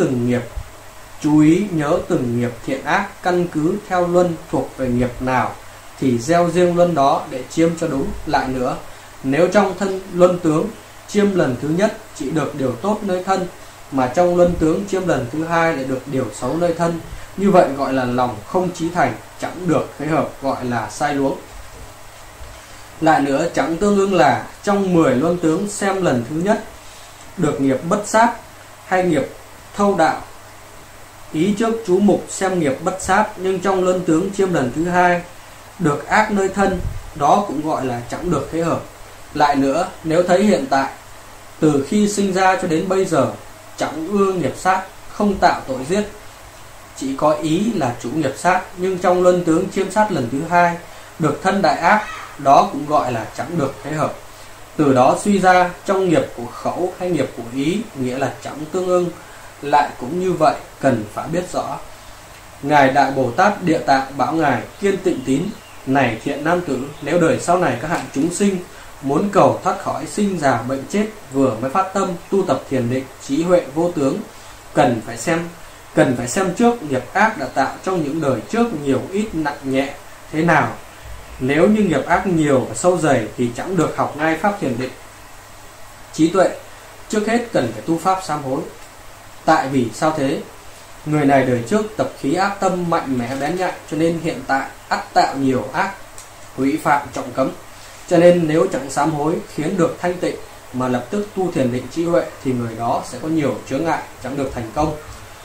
từng nghiệp thiện ác, căn cứ theo luân thuộc về nghiệp nào thì gieo riêng luân đó để chiêm cho đúng. Lại nữa, nếu trong thân luân tướng chiêm lần thứ nhất chỉ được điều tốt nơi thân, mà trong luân tướng chiêm lần thứ 2 để được điều xấu nơi thân, như vậy gọi là lòng không chí thành, chẳng được khế hợp, gọi là sai luống. Lại nữa, chẳng tương ưng là trong 10 luân tướng xem lần thứ nhất được nghiệp bất sát hay nghiệp thâu đạo, ý trước chú mục xem nghiệp bất sát, nhưng trong luân tướng chiêm lần thứ 2 được ác nơi thân, đó cũng gọi là chẳng được khế hợp. Lại nữa, nếu thấy hiện tại từ khi sinh ra cho đến bây giờ chẳng ưa nghiệp sát, không tạo tội giết, chỉ có ý là chủ nghiệp sát, nhưng trong luân tướng chiêm sát lần thứ 2 được thân đại ác, đó cũng gọi là chẳng được khế hợp. Từ đó suy ra trong nghiệp của khẩu hay nghiệp của ý, nghĩa là chẳng tương ưng. Lại cũng như vậy, cần phải biết rõ. Ngài Đại Bồ Tát Địa Tạng bảo ngài Kiên Tịnh Tín Này thiện nam tử, nếu đời sau này các hạng chúng sinh muốn cầu thoát khỏi sinh già bệnh chết, vừa mới phát tâm tu tập thiền định trí huệ vô tướng, cần phải xem trước nghiệp ác đã tạo trong những đời trước nhiều ít nặng nhẹ thế nào. Nếu như nghiệp ác nhiều và sâu dày thì chẳng được học ngay pháp thiền định trí tuệ. Trước hết cần phải tu pháp sám hối. Tại vì sao thế? Người này đời trước tập khí ác tâm mạnh mẽ bén nhạy, cho nên hiện tại ắt tạo nhiều ác, hủy phạm trọng cấm. Cho nên nếu chẳng sám hối khiến được thanh tịnh mà lập tức tu thiền định trí huệ thì người đó sẽ có nhiều chướng ngại, chẳng được thành công.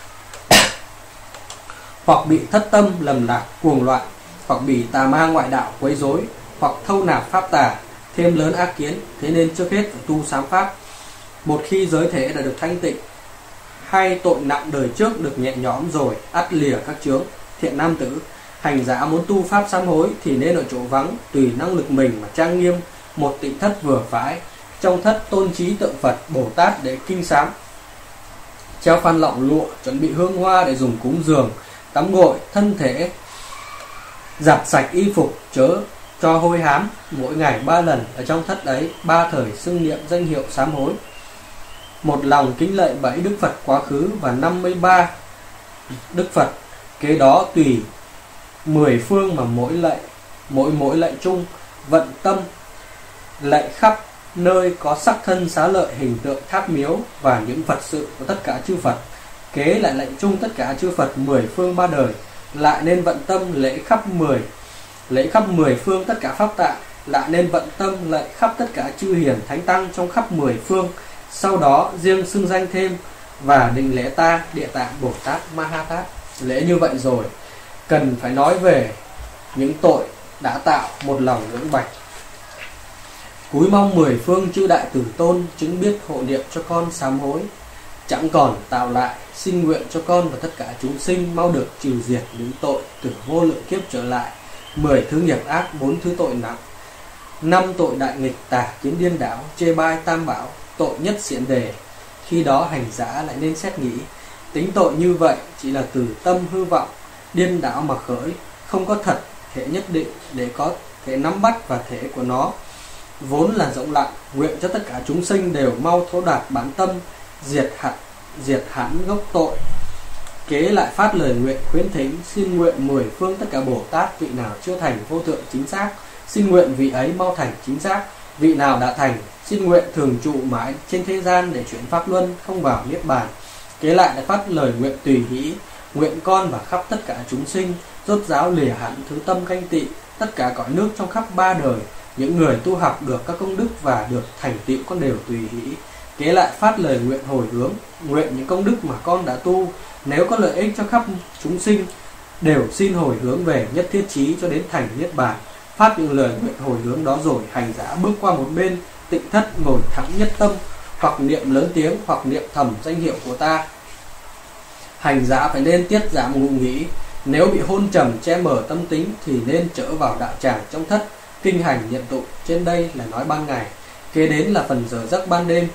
Hoặc bị thất tâm, lầm lạc, cuồng loạn, hoặc bị tà ma ngoại đạo quấy rối, hoặc thâu nạp pháp tà, thêm lớn ác kiến. Thế nên trước hết phải tu sám pháp. Một khi giới thể đã được thanh tịnh, hay tội nặng đời trước được nhẹ nhõm rồi, ắt lìa các chướng. Thiện nam tử, hành giả muốn tu pháp sám hối thì nên ở chỗ vắng, tùy năng lực mình mà trang nghiêm một tịnh thất vừa phải. Trong thất tôn trí tượng Phật, Bồ Tát để kinh sám, treo phan lọng lụa, chuẩn bị hương hoa để dùng cúng dường, tắm gội thân thể, giặt sạch y phục, chớ cho hôi hám. Mỗi ngày 3 lần ở trong thất ấy, 3 thời xưng niệm danh hiệu sám hối. Một lòng kính lạy 7 Đức Phật quá khứ và 53 Đức Phật kế đó, tùy 10 phương mà mỗi lạy chung, vận tâm lạy khắp nơi có sắc thân xá lợi, hình tượng tháp miếu và những Phật sự của tất cả chư Phật. Kế lại lạy chung tất cả chư Phật 10 phương 3 đời, lại nên vận tâm lễ khắp 10 phương tất cả pháp tạng, lại nên vận tâm lạy khắp tất cả chư hiền thánh tăng trong khắp 10 phương. Sau đó riêng xưng danh thêm và định lễ ta, Địa Tạng Bồ Tát Ma Ha Tát. Lễ như vậy rồi, cần phải nói về những tội đã tạo, một lòng ngưỡng bạch. Cúi mong 10 phương chư đại tử tôn chứng biết hộ niệm cho con sám hối, chẳng còn tạo lại, xin nguyện cho con và tất cả chúng sinh mau được trừ diệt những tội từ vô lượng kiếp trở lại. 10 thứ nghiệp ác, 4 thứ tội nặng, 5 tội đại nghịch, tà kiến điên đảo, chê bai tam bảo, tội nhất xiển đề. Khi đó hành giả lại nên xét nghĩ, tính tội như vậy chỉ là từ tâm hư vọng điên đảo mà khởi, không có thật thể nhất định để có thể nắm bắt, và thể của nó vốn là rộng lặng. Nguyện cho tất cả chúng sinh đều mau thấu đạt bản tâm, diệt hẳn gốc tội. Kế lại phát lời nguyện khuyến thỉnh, xin nguyện 10 phương tất cả Bồ Tát, vị nào chưa thành vô thượng chính xác, xin nguyện vị ấy mau thành chính xác. Vị nào đã thành, xin nguyện thường trụ mãi trên thế gian để chuyển pháp luân, không vào niết bàn. Kế lại đã phát lời nguyện tùy hỷ, nguyện con và khắp tất cả chúng sinh rốt ráo lìa hẳn thứ tâm ganh tị, tất cả cõi nước trong khắp 3 đời. Những người tu học được các công đức và được thành tựu con đều tùy hỷ. Kế lại phát lời nguyện hồi hướng, nguyện những công đức mà con đã tu nếu có lợi ích cho khắp chúng sinh đều xin hồi hướng về nhất thiết chí cho đến thành niết bàn. Phát những lời nguyện hồi hướng đó rồi, hành giả bước qua một bên tịnh thất, ngồi thẳng nhất tâm, hoặc niệm lớn tiếng hoặc niệm thầm danh hiệu của ta. Hành giả phải nên tiết giảm ngụ nghĩ. Nếu bị hôn trầm che mờ tâm tính thì nên trở vào đạo tràng trong thất, kinh hành nhận tụng. Trên đây là nói ban ngày, kế đến là phần giờ giấc ban đêm.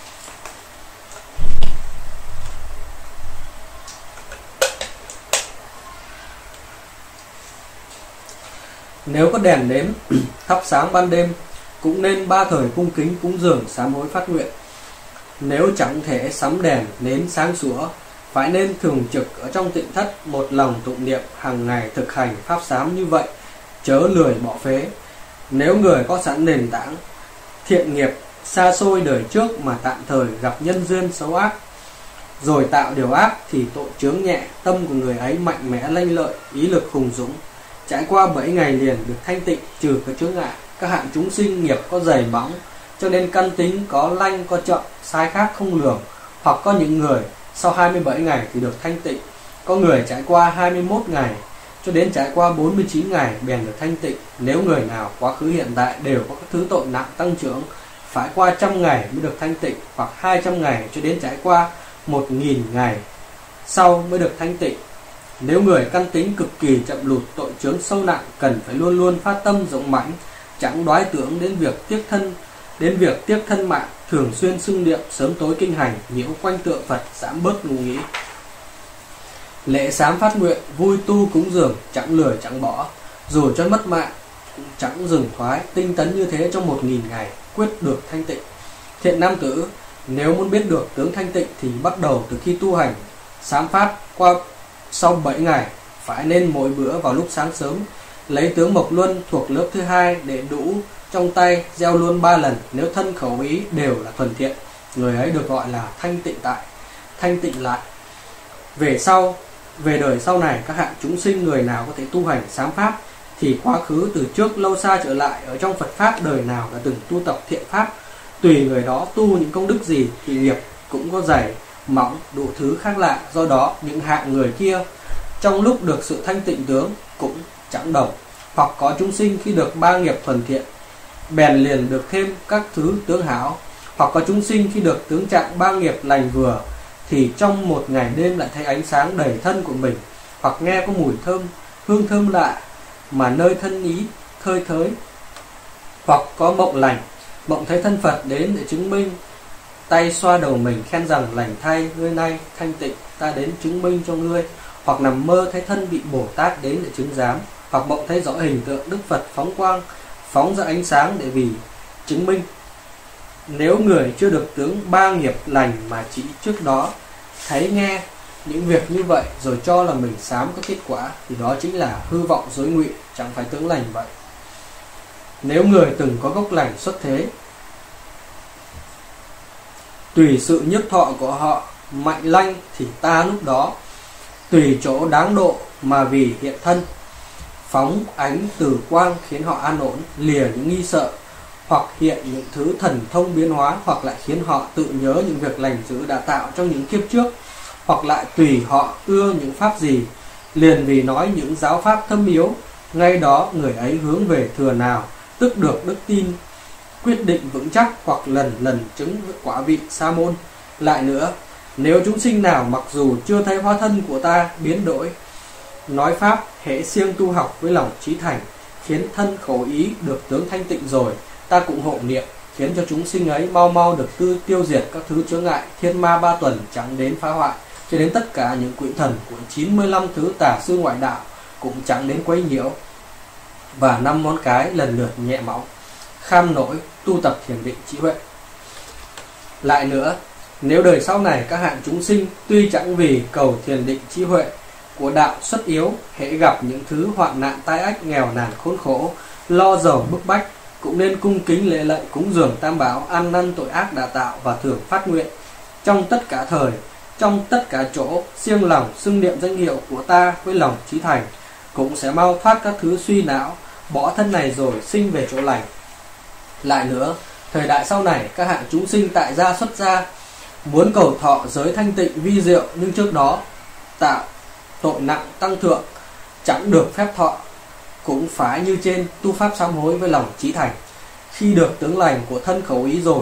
Nếu có đèn nến thắp sáng ban đêm, cũng nên 3 thời cung kính cúng dường sám hối phát nguyện. Nếu chẳng thể sắm đèn nến sáng sủa, phải nên thường trực ở trong tịnh thất, một lòng tụng niệm, hàng ngày thực hành pháp sám như vậy, chớ lười bỏ phế. Nếu người có sẵn nền tảng thiện nghiệp xa xôi đời trước mà tạm thời gặp nhân duyên xấu ác rồi tạo điều ác thì tội chướng nhẹ, tâm của người ấy mạnh mẽ lanh lợi, ý lực hùng dũng, trải qua 7 ngày liền được thanh tịnh, trừ các chướng ngại. Các hạng chúng sinh nghiệp có dày mỏng, cho nên căn tính có lanh có chậm, sai khác không lường. Hoặc có những người sau 27 ngày thì được thanh tịnh, có người trải qua 21 ngày cho đến trải qua 49 ngày bèn được thanh tịnh. Nếu người nào quá khứ hiện tại đều có các thứ tội nặng tăng trưởng, phải qua 100 ngày mới được thanh tịnh, hoặc 200 ngày cho đến trải qua 1000 ngày sau mới được thanh tịnh. Nếu người căn tính cực kỳ chậm lụt, tội chướng sâu nặng, cần phải luôn luôn phát tâm rộng mãnh, chẳng đoái tưởng đến việc tiếc thân mạng, thường xuyên xưng niệm, sớm tối kinh hành, nhiễu quanh tượng Phật, giảm bớt ngụ nghĩ. Lễ sám phát nguyện, vui tu cúng dường, chẳng lười chẳng bỏ. dù cho mất mạng cũng chẳng dừng thoái tinh tấn như thế trong 1000 ngày, quyết được thanh tịnh. Thiện nam tử, nếu muốn biết được tướng thanh tịnh thì bắt đầu từ khi tu hành sám pháp qua sau 7 ngày, phải nên mỗi bữa vào lúc sáng sớm lấy tướng Mộc Luân thuộc lớp thứ 2 để đũ trong tay gieo luôn 3 lần. Nếu thân khẩu ý đều là thuần thiện, người ấy được gọi là thanh tịnh lại. Về đời sau này, các hạng chúng sinh người nào có thể tu hành sám pháp thì quá khứ từ trước lâu xa trở lại ở trong Phật pháp đời nào đã từng tu tập thiện pháp, tùy người đó tu những công đức gì thì nghiệp cũng có dày mỏng đủ thứ khác lạ. Do đó những hạng người kia trong lúc được sự thanh tịnh tướng cũng chẳng đồng. Hoặc có chúng sinh khi được 3 nghiệp thuần thiện bèn liền được thêm các thứ tướng hảo. Hoặc có chúng sinh khi được tướng trạng 3 nghiệp lành vừa thì trong một ngày đêm lại thấy ánh sáng đầy thân của mình, hoặc nghe có mùi thơm hương thơm lạ mà nơi thân ý thơi thới. Hoặc có mộng lành, mộng thấy thân Phật đến để chứng minh, tay xoa đầu mình khen rằng lành thay, ngươi nay thanh tịnh, ta đến chứng minh cho ngươi. Hoặc nằm mơ thấy thân bị Bồ Tát đến để chứng giám. Hoặc mộng thấy rõ hình tượng Đức Phật phóng quang, phóng ra ánh sáng để vì chứng minh. Nếu người chưa được tướng 3 nghiệp lành mà chỉ trước đó thấy nghe những việc như vậy rồi cho là mình sám có kết quả thì đó chính là hư vọng dối ngụy, chẳng phải tướng lành vậy. Nếu người từng có gốc lành xuất thế, tùy sự nhiếp thọ của họ mạnh lanh thì ta lúc đó tùy chỗ đáng độ mà vì hiện thân phóng ánh từ quang khiến họ an ổn, lìa những nghi sợ, hoặc hiện những thứ thần thông biến hóa, hoặc lại khiến họ tự nhớ những việc lành dữ đã tạo trong những kiếp trước, hoặc lại tùy họ ưa những pháp gì, liền vì nói những giáo pháp thâm yếu, ngay đó người ấy hướng về thừa nào, tức được đức tin quyết định vững chắc, hoặc lần lần chứng quả vị sa môn. Lại nữa, nếu chúng sinh nào mặc dù chưa thấy hóa thân của ta biến đổi, nói pháp hễ siêng tu học với lòng trí thành, khiến thân khẩu ý được tướng thanh tịnh rồi, ta cũng hộ niệm, khiến cho chúng sinh ấy mau mau được tiêu diệt các thứ chướng ngại, thiên ma 3 tuần chẳng đến phá hoại, cho đến tất cả những quỷ thần của 95 thứ tà sư ngoại đạo cũng chẳng đến quấy nhiễu. Và 5 món cái lần lượt nhẹ mỏng, kham nổi tu tập thiền định trí huệ. Lại nữa, nếu đời sau này các hạng chúng sinh tuy chẳng vì cầu thiền định trí huệ của đạo xuất yếu, hễ gặp những thứ hoạn nạn tai ách, nghèo nàn khốn khổ, lo dầu bức bách, cũng nên cung kính lễ lạy cúng dường tam bảo, ăn năn tội ác đã tạo và thường phát nguyện trong tất cả thời, trong tất cả chỗ, siêng lòng xưng niệm danh hiệu của ta với lòng trí thành, cũng sẽ mau thoát các thứ suy não, bỏ thân này rồi sinh về chỗ lành. Lại nữa, thời đại sau này các hạng chúng sinh tại gia xuất gia muốn cầu thọ giới thanh tịnh vi diệu, nhưng trước đó tạo tội nặng tăng thượng, chẳng được phép thọ, cũng phải như trên tu pháp sám hối với lòng trí thành. Khi được tướng lành của thân khẩu ý rồi,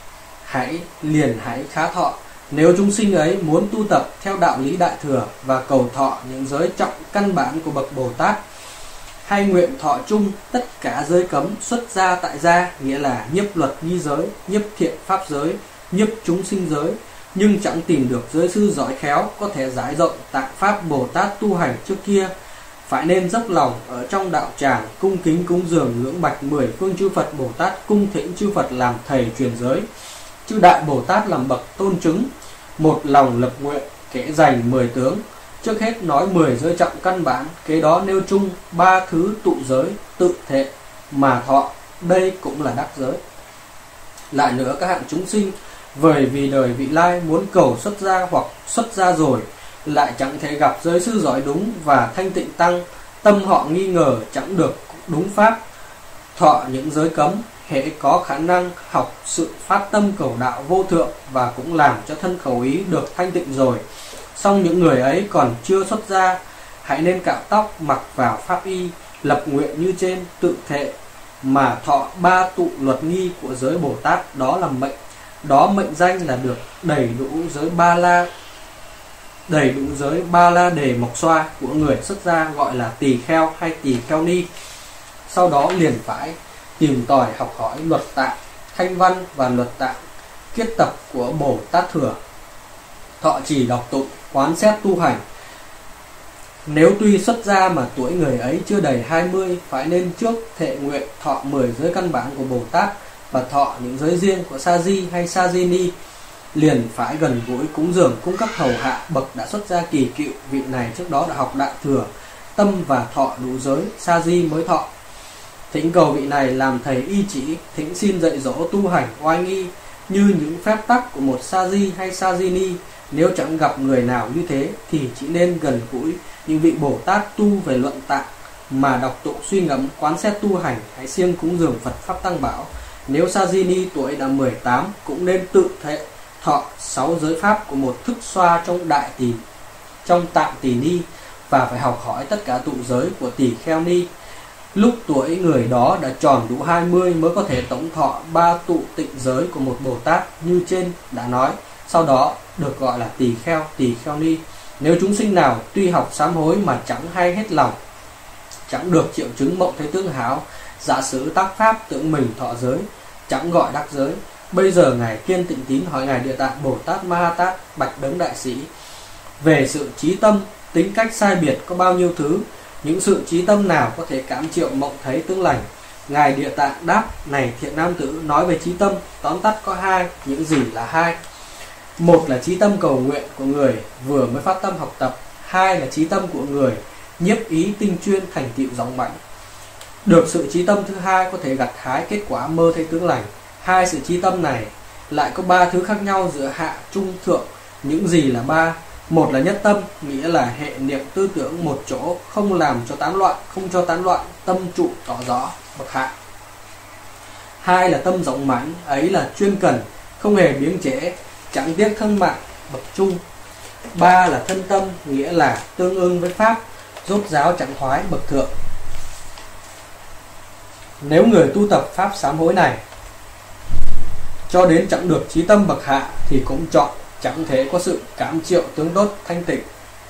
hãy khá thọ. Nếu chúng sinh ấy muốn tu tập theo đạo lý đại thừa và cầu thọ những giới trọng căn bản của bậc Bồ Tát, hay nguyện thọ chung tất cả giới cấm xuất gia tại gia, nghĩa là nhiếp luật nghi giới, nhiếp thiện pháp giới, nhiếp chúng sinh giới, nhưng chẳng tìm được giới sư giỏi khéo có thể giải rộng tạng pháp Bồ Tát tu hành trước kia, phải nên dốc lòng ở trong đạo tràng cung kính cúng dường ngưỡng bạch 10 phương chư Phật Bồ Tát, cung thỉnh chư Phật làm thầy truyền giới, chư đại Bồ Tát làm bậc tôn chứng, một lòng lập nguyện kể dành 10 tướng. Trước hết nói 10 giới trọng căn bản, kế đó nêu chung 3 thứ tụ giới tự thệ mà thọ, đây cũng là đắc giới. Lại nữa, các hạng chúng sinh vì đời vị lai muốn cầu xuất gia, hoặc xuất gia rồi lại chẳng thể gặp giới sư giỏi đúng và thanh tịnh tăng, tâm họ nghi ngờ chẳng được đúng pháp, thọ những giới cấm, hễ có khả năng học sự phát tâm cầu đạo vô thượng và cũng làm cho thân khẩu ý được thanh tịnh rồi. Song những người ấy còn chưa xuất gia, hãy nên cạo tóc, mặc vào pháp y, lập nguyện như trên, tự thệ mà thọ 3 tụ luật nghi của giới Bồ Tát, đó mệnh danh là được đầy đủ giới ba la đề mộc xoa của người xuất gia, gọi là tỳ kheo hay tỳ kheo ni. Sau đó liền phải tìm tòi học hỏi luật tạng thanh văn và luật tạng kiết tập của Bồ Tát Thừa, thọ trì đọc tụng, quán xét tu hành, Nếu tuy xuất gia mà tuổi người ấy chưa đầy 20, phải nên trước thệ nguyện thọ 10 giới căn bản của Bồ Tát và thọ những giới riêng của Sa Di hay Sa Di Ni, liền phải gần gũi cúng dường cung cấp hầu hạ bậc đã xuất gia kỳ cựu. Vị này trước đó đã học Đại Thừa tâm và thọ đủ giới Sa Di mới thọ. Thỉnh cầu vị này làm thầy y chỉ, thỉnh xin dạy dỗ tu hành oai nghi như những phép tắc của một Sa Di hay Sa Di Ni. Nếu chẳng gặp người nào như thế thì chỉ nên gần gũi những vị Bồ Tát tu về luận tạng mà đọc tụng suy ngẫm quán xét tu hành, hãy siêng cúng dường Phật pháp tăng bảo. Nếu Sa Di Ni tuổi đã 18 cũng nên tự thệ thọ 6 giới pháp của một thức xoa trong tạng Tỳ Ni, và phải học hỏi tất cả tụ giới của Tỳ Kheo Ni. Lúc tuổi người đó đã tròn đủ 20 mới có thể tổng thọ 3 tụ tịnh giới của một Bồ Tát như trên đã nói, sau đó được gọi là Tỳ Kheo Ni. Nếu chúng sinh nào tuy học sám hối mà chẳng hay hết lòng, chẳng được triệu chứng mộng thấy tương hảo, giả sử tác pháp tưởng mình thọ giới, chẳng gọi đắc giới. Bây giờ ngài Kiên Tịnh Tín hỏi ngài Địa Tạng Bồ Tát Ma Ha Tát bạch đấng đại sĩ về sự trí tâm, tính cách sai biệt có bao nhiêu thứ, những sự trí tâm nào có thể cảm triệu mộng thấy tương lành. Ngài Địa Tạng đáp: này thiện nam tử, nói về trí tâm tóm tắt có hai. Những gì là hai? Một là trí tâm cầu nguyện của người vừa mới phát tâm học tập. Hai là trí tâm của người nhiếp ý tinh chuyên thành tựu rộng mạnh. Được sự trí tâm thứ hai có thể gặt hái kết quả mơ thấy tướng lành. Hai sự trí tâm này lại có ba thứ khác nhau giữa hạ, trung, thượng. Những gì là ba? Một là nhất tâm, nghĩa là hệ niệm tư tưởng một chỗ, không làm cho tán loạn, không cho tán loạn, tâm trụ tỏ rõ, bậc hạ. Hai là tâm rộng mãnh, ấy là chuyên cần, không hề biếng trễ, chẳng tiếc thân mạng, bậc trung. Ba là thân tâm, nghĩa là tương ưng với pháp, rốt ráo chẳng thoái, bậc thượng. Nếu người tu tập pháp sám hối này cho đến chẳng được trí tâm bậc hạ thì cũng chọn chẳng thể có sự cảm triệu tướng tốt thanh tịnh.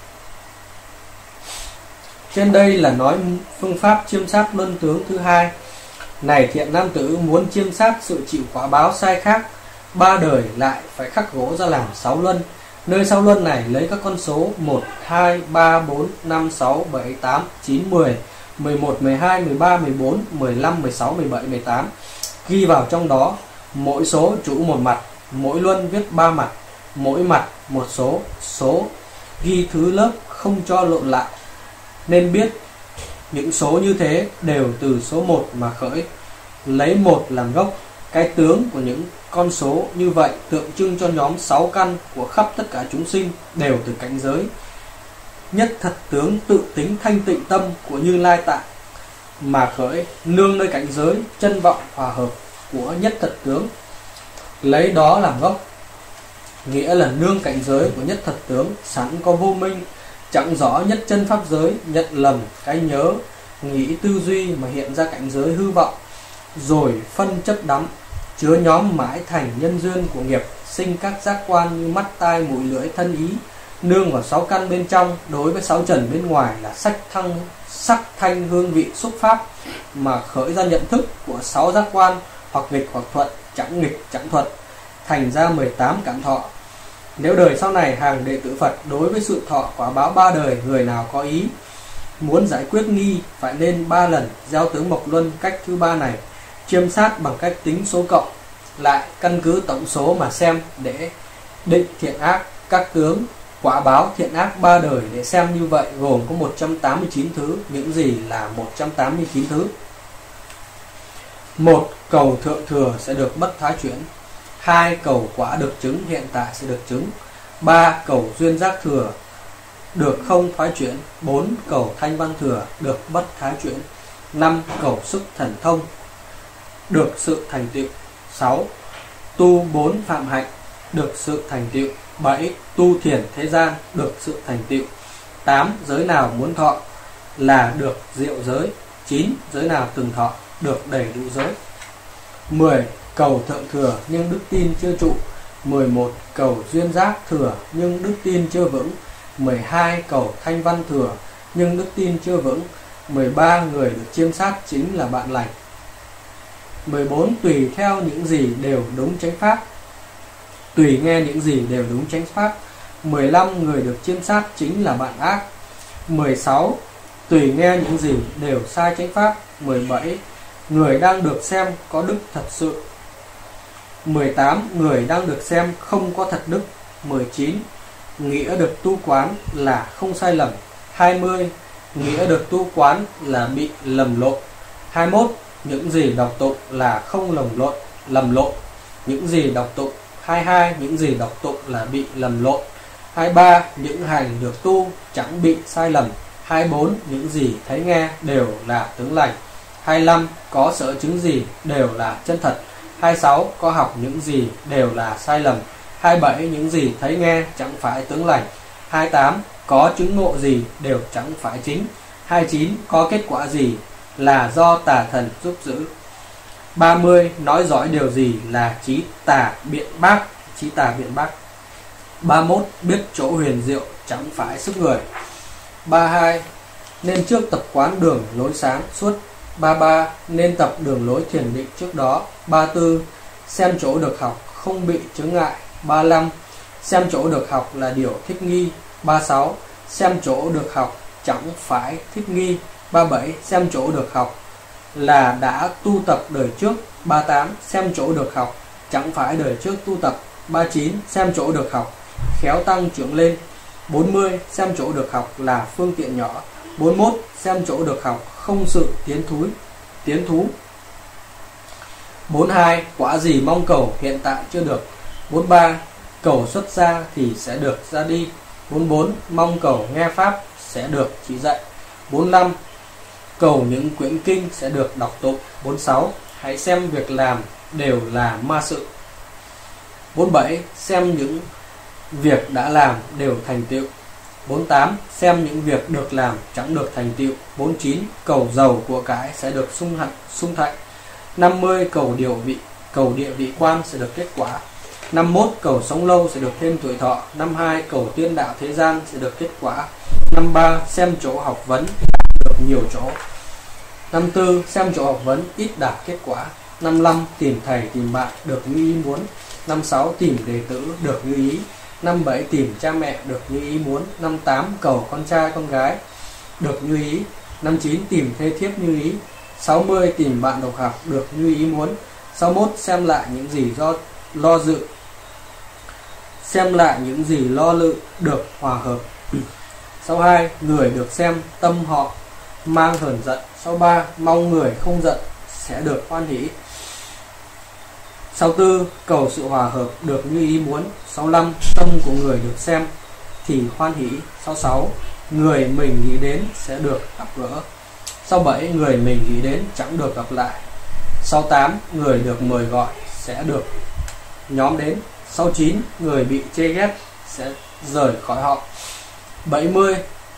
Trên đây là nói phương pháp chiêm sát luân tướng thứ hai. Này thiện nam tử, muốn chiêm sát sự chịu quả báo sai khác, ba đời lại phải khắc gỗ ra làm 6 luân. Nơi 6 luân này lấy các con số 1, 2, 3, 4, 5, 6, 7, 8, 9, 10, 11, 12, 13, 14, 15, 16, 17, 18 ghi vào trong đó. Mỗi số chủ một mặt, mỗi luân viết 3 mặt, mỗi mặt một số, số ghi thứ lớp không cho lộn lại. Nên biết những số như thế đều từ số 1 mà khởi, lấy 1 làm gốc. Cái tướng của những con số như vậy tượng trưng cho nhóm 6 căn của khắp tất cả chúng sinh đều từ cảnh giới nhất thật tướng tự tính thanh tịnh tâm của Như Lai Tạng mà khởi, nương nơi cảnh giới chân vọng hòa hợp của nhất thật tướng, lấy đó làm gốc, nghĩa là nương cảnh giới của nhất thật tướng sẵn có vô minh, chẳng rõ nhất chân pháp giới, nhận lầm cái nhớ nghĩ tư duy mà hiện ra cảnh giới hư vọng, rồi phân chấp đắm chứa nhóm mãi thành nhân duyên của nghiệp, sinh các giác quan như mắt, tai, mũi, lưỡi, thân, ý, nương vào 6 căn bên trong. Đối với 6 trần bên ngoài là sắc thanh hương vị xúc pháp mà khởi ra nhận thức của 6 giác quan, hoặc nghịch hoặc thuận, chẳng nghịch chẳng thuận, thành ra 18 cảm thọ. Nếu đời sau này hàng đệ tử Phật đối với sự thọ quả báo 3 đời, người nào có ý muốn giải quyết nghi phải nên 3 lần gieo tướng mộc luân cách thứ 3 này, chiêm sát bằng cách tính số cộng lại, căn cứ tổng số mà xem để định thiện ác. Các tướng quả báo thiện ác 3 đời để xem như vậy gồm có 189 thứ. Những gì là 189 thứ? 1. Cầu thượng thừa sẽ được bất thái chuyển. 2. Cầu quả được chứng hiện tại sẽ được chứng. 3. Cầu duyên giác thừa được không thoái chuyển. 4. Cầu thanh văn thừa được bất thái chuyển. 5. Cầu sức thần thông được sự thành tựu. 6. Tu 4 phạm hạnh được sự thành tựu. 7. Tu thiền thế gian được sự thành tựu. 8. Giới nào muốn thọ là được diệu giới. 9. Giới nào từng thọ được đầy đủ giới. 10. Cầu thượng thừa nhưng đức tin chưa trụ. 11. Cầu duyên giác thừa nhưng đức tin chưa vững. 12. Cầu thanh văn thừa nhưng đức tin chưa vững. 13. Người được chiêm sát chính là bạn lành. 14. Tùy theo những gì đều đúng chánh pháp, tùy nghe những gì đều đúng chánh pháp. 15. Người được chiêm sát chính là bạn ác. 16. Tùy nghe những gì đều sai chánh pháp. 17. Người đang được xem có đức thật sự. 18. Người đang được xem không có thật đức. 19. Nghĩa được tu quán là không sai lầm. 20. Nghĩa được tu quán là bị lầm lộn. 21. Những gì đọc tụng là không lầm lộn. Những gì đọc tụng. 22. Những gì đọc tụng là bị lầm lộn. 23. Những hành được tu chẳng bị sai lầm. 24. Những gì thấy nghe đều là tướng lành. 25. Có sở chứng gì đều là chân thật. 26. Có học những gì đều là sai lầm. 27. Những gì thấy nghe chẳng phải tướng lành. 28. Có chứng ngộ gì đều chẳng phải chính. 29. Có kết quả gì là do tà thần giúp giữ. 30. Nói giỏi điều gì là trí tà biện bác. 31. Biết chỗ huyền diệu chẳng phải sức người. 32. Nên trước tập quán đường lối sáng suốt. 33. Nên tập đường lối thiền định trước đó. 34. Xem chỗ được học không bị chướng ngại. 35. Xem chỗ được học là điều thích nghi. 36. Xem chỗ được học chẳng phải thích nghi. 37. Xem chỗ được học là đã tu tập đời trước. 38. Xem chỗ được học chẳng phải đời trước tu tập. 39. Xem chỗ được học khéo tăng trưởng lên. 40. Xem chỗ được học là phương tiện nhỏ. 41. Xem chỗ được học không sự tiến thú. 42. Quả gì mong cầu hiện tại chưa được. 43. Cầu xuất gia thì sẽ được ra đi. 44. Mong cầu nghe pháp sẽ được chỉ dạy. 45. Cầu những quyển kinh sẽ được đọc tụng. 46. Hãy xem việc làm đều là ma sự. 47. Xem những việc đã làm đều thành tựu. 48. Xem những việc được làm chẳng được thành tựu. 49. Cầu giàu của cải sẽ được sung thạnh. 50. Cầu địa vị quan sẽ được kết quả. 51. Cầu sống lâu sẽ được thêm tuổi thọ. 52. Cầu tiên đạo thế gian sẽ được kết quả. 53. Xem chỗ học vấn được nhiều chỗ. 54. Xem chỗ học vấn ít đạt kết quả. 55. Tìm thầy tìm bạn được như ý muốn. 56. Tìm đệ tử được như ý. 57. Tìm cha mẹ được như ý muốn. 58. Cầu con trai con gái được như ý. 59. Tìm thê thiếp như ý. 60. Tìm bạn đồng học được như ý muốn. 61. Xem lại những gì lo lự được hòa hợp. 62. Người được xem tâm họ mang hờn giận. 63. Mong người không giận sẽ được hoan hỷ. 64. Cầu sự hòa hợp được như ý muốn. 65. Tâm của người được xem thì hoan hỷ. 66. Người mình nghĩ đến sẽ được gặp gỡ. 67. Người mình nghĩ đến chẳng được gặp lại. 68. Người được mời gọi sẽ được nhóm đến. 69. Người bị chê ghét sẽ rời khỏi họ. 70.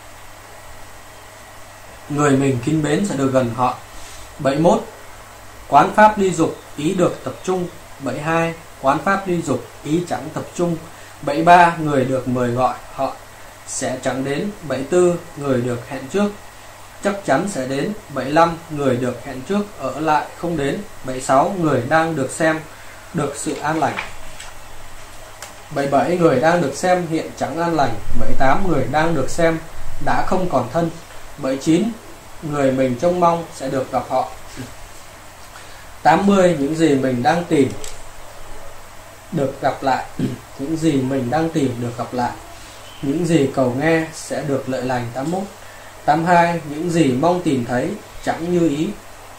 Người mình kính mến sẽ được gần họ. 71. Quán pháp ly dục ý được tập trung. 72. Quán pháp ly dục ý chẳng tập trung. 73. Người được mời gọi họ sẽ chẳng đến. 74. Người được hẹn trước chắc chắn sẽ đến. 75. Người được hẹn trước ở lại không đến. 76. Người đang được xem được sự an lành. 77. Người đang được xem hiện chẳng an lành. 78. Người đang được xem đã không còn thân. 79. Người mình trông mong sẽ được gặp họ. 80. Những gì mình đang tìm được gặp lại. Những gì mình đang tìm được gặp lại. Những gì cầu nghe sẽ được lợi lành. 81. 82. Những gì mong tìm thấy chẳng như ý.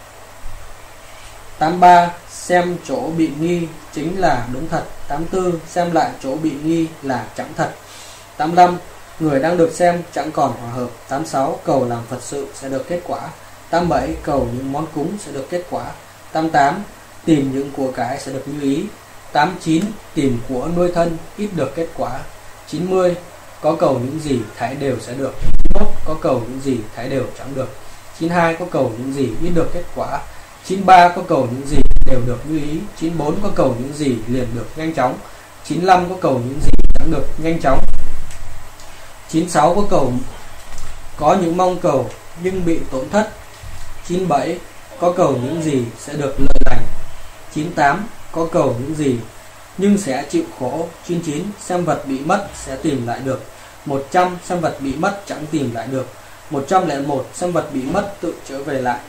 83. Xem chỗ bị nghi chính là đúng thật. 84. Xem lại chỗ bị nghi là chẳng thật. 85. Người đang được xem chẳng còn hòa hợp. 86. Cầu làm Phật sự sẽ được kết quả. 87. Cầu những món cúng sẽ được kết quả. 88. Tìm những của cải sẽ được như ý. 89. Tìm của nuôi thân ít được kết quả. 90. Có cầu những gì thái đều sẽ được. 91. Có cầu những gì thái đều chẳng được. 92. Có cầu những gì ít được kết quả. 93. Có cầu những gì đều được như ý. 94. Có cầu những gì liền được nhanh chóng. 95. Có cầu những gì chẳng được nhanh chóng. 96. Có những mong cầu nhưng bị tổn thất. 97. Có cầu những gì sẽ được lợi lành. 98. Có cầu những gì nhưng sẽ chịu khổ. 99. Xem vật bị mất sẽ tìm lại được. 100. Xem vật bị mất chẳng tìm lại được. 101 xem vật bị mất tự trở về lại.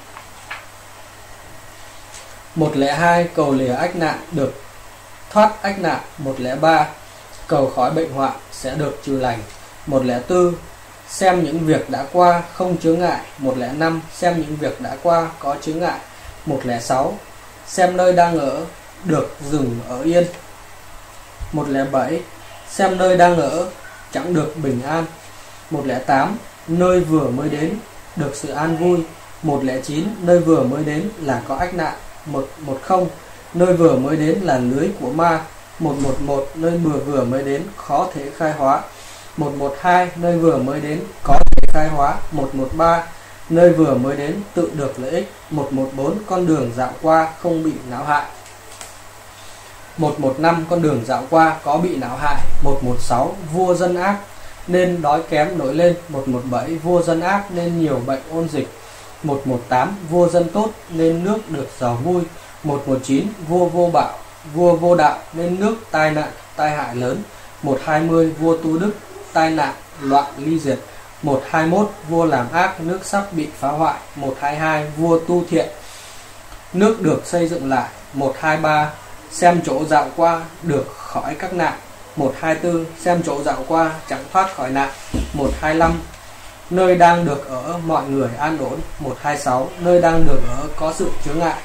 102 cầu lìa ách nạn được thoát ách nạn. 103 cầu khỏi bệnh hoạn sẽ được trừ lành. 104 xem những việc đã qua không chướng ngại. 105 xem những việc đã qua có chướng ngại. 106 xem nơi đang ở được dừng ở yên. 107 xem nơi đang ở chẳng được bình an. 108 nơi vừa mới đến được sự an vui. 109 nơi vừa mới đến là có ách nạn. 110 nơi vừa mới đến là lưới của ma. 111 nơi vừa mới đến khó thể khai hóa. 112 nơi vừa mới đến có thể khai hóa. 113 nơi vừa mới đến tự được lợi ích. 114 con đường dạo qua không bị não hại. 115 con đường dạo qua có bị não hại. 116 vua dân ác nên đói kém nổi lên. 117 vua dân ác nên nhiều bệnh ôn dịch. 118 vua dân tốt nên nước được giàu vui. 119 vua vô đạo nên nước tai nạn tai hại lớn. 120 vua tu đức tai nạn loạn ly diệt. 121 vua làm ác nước sắp bị phá hoại. 122 vua tu thiện nước được xây dựng lại. 123 xem chỗ dạo qua được khỏi các nạn. 124 xem chỗ dạo qua chẳng thoát khỏi nạn. 125 nơi đang được ở mọi người an ổn. 126 nơi đang được ở có sự chướng ngại.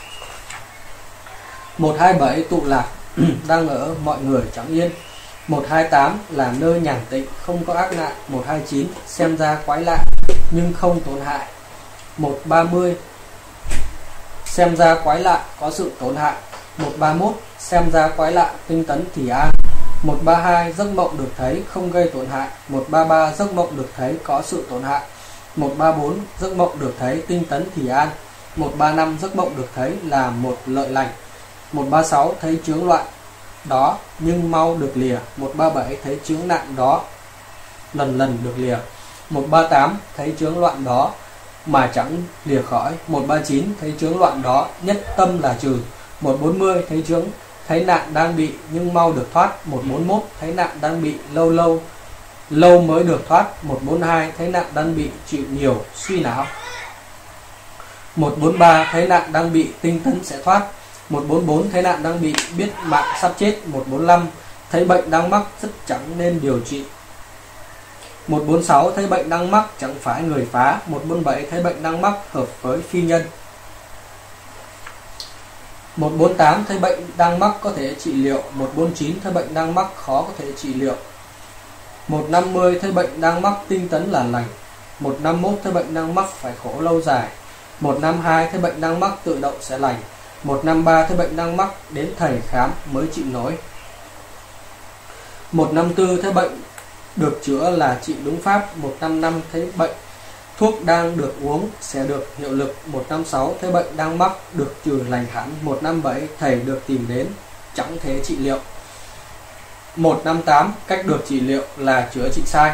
127 tụ lạc đang ở mọi người chẳng yên. 128 là nơi nhàn tịnh không có ác nạn. 129 xem ra quái lạ nhưng không tổn hại. 130 xem ra quái lạ có sự tổn hại. 131 xem ra quái lạ tinh tấn thì an. 132 giấc mộng được thấy không gây tổn hại. 133 giấc mộng được thấy có sự tổn hại. 134 giấc mộng được thấy tinh tấn thì an. 135 giấc mộng được thấy là một lợi lành. 136 thấy chướng loạn đó nhưng mau được lìa. 137 thấy chướng nạn đó lần lần được lìa. 138 thấy chướng loạn đó mà chẳng lìa khỏi. 139 thấy chướng loạn đó nhất tâm là trừ. 140 thấy nạn đang bị nhưng mau được thoát. 141 thấy nạn đang bị lâu mới được thoát. 142 thấy nạn đang bị chịu nhiều suy não. 143 thấy nạn đang bị tinh tấn sẽ thoát. 144 thấy nạn đang bị biết mạng sắp chết. 145 thấy bệnh đang mắc rất chẳng nên điều trị. 146 thấy bệnh đang mắc chẳng phải người phá. 147 thấy bệnh đang mắc hợp với phi nhân. 148 thấy bệnh đang mắc có thể trị liệu. 149 thấy bệnh đang mắc khó có thể trị liệu. 150 thấy bệnh đang mắc tinh tấn là lành. 151 thấy bệnh đang mắc phải khổ lâu dài. 152 thấy bệnh đang mắc tự động sẽ lành. 153 thấy bệnh đang mắc đến thầy khám mới trị nổi. 154 thấy bệnh được chữa là trị đúng pháp. 155 thấy bệnh thuốc đang được uống sẽ được hiệu lực. 156 thấy bệnh đang mắc được trừ lành hẳn. 157 thầy được tìm đến chẳng thể trị liệu. 158 cách được trị liệu là chữa trị sai.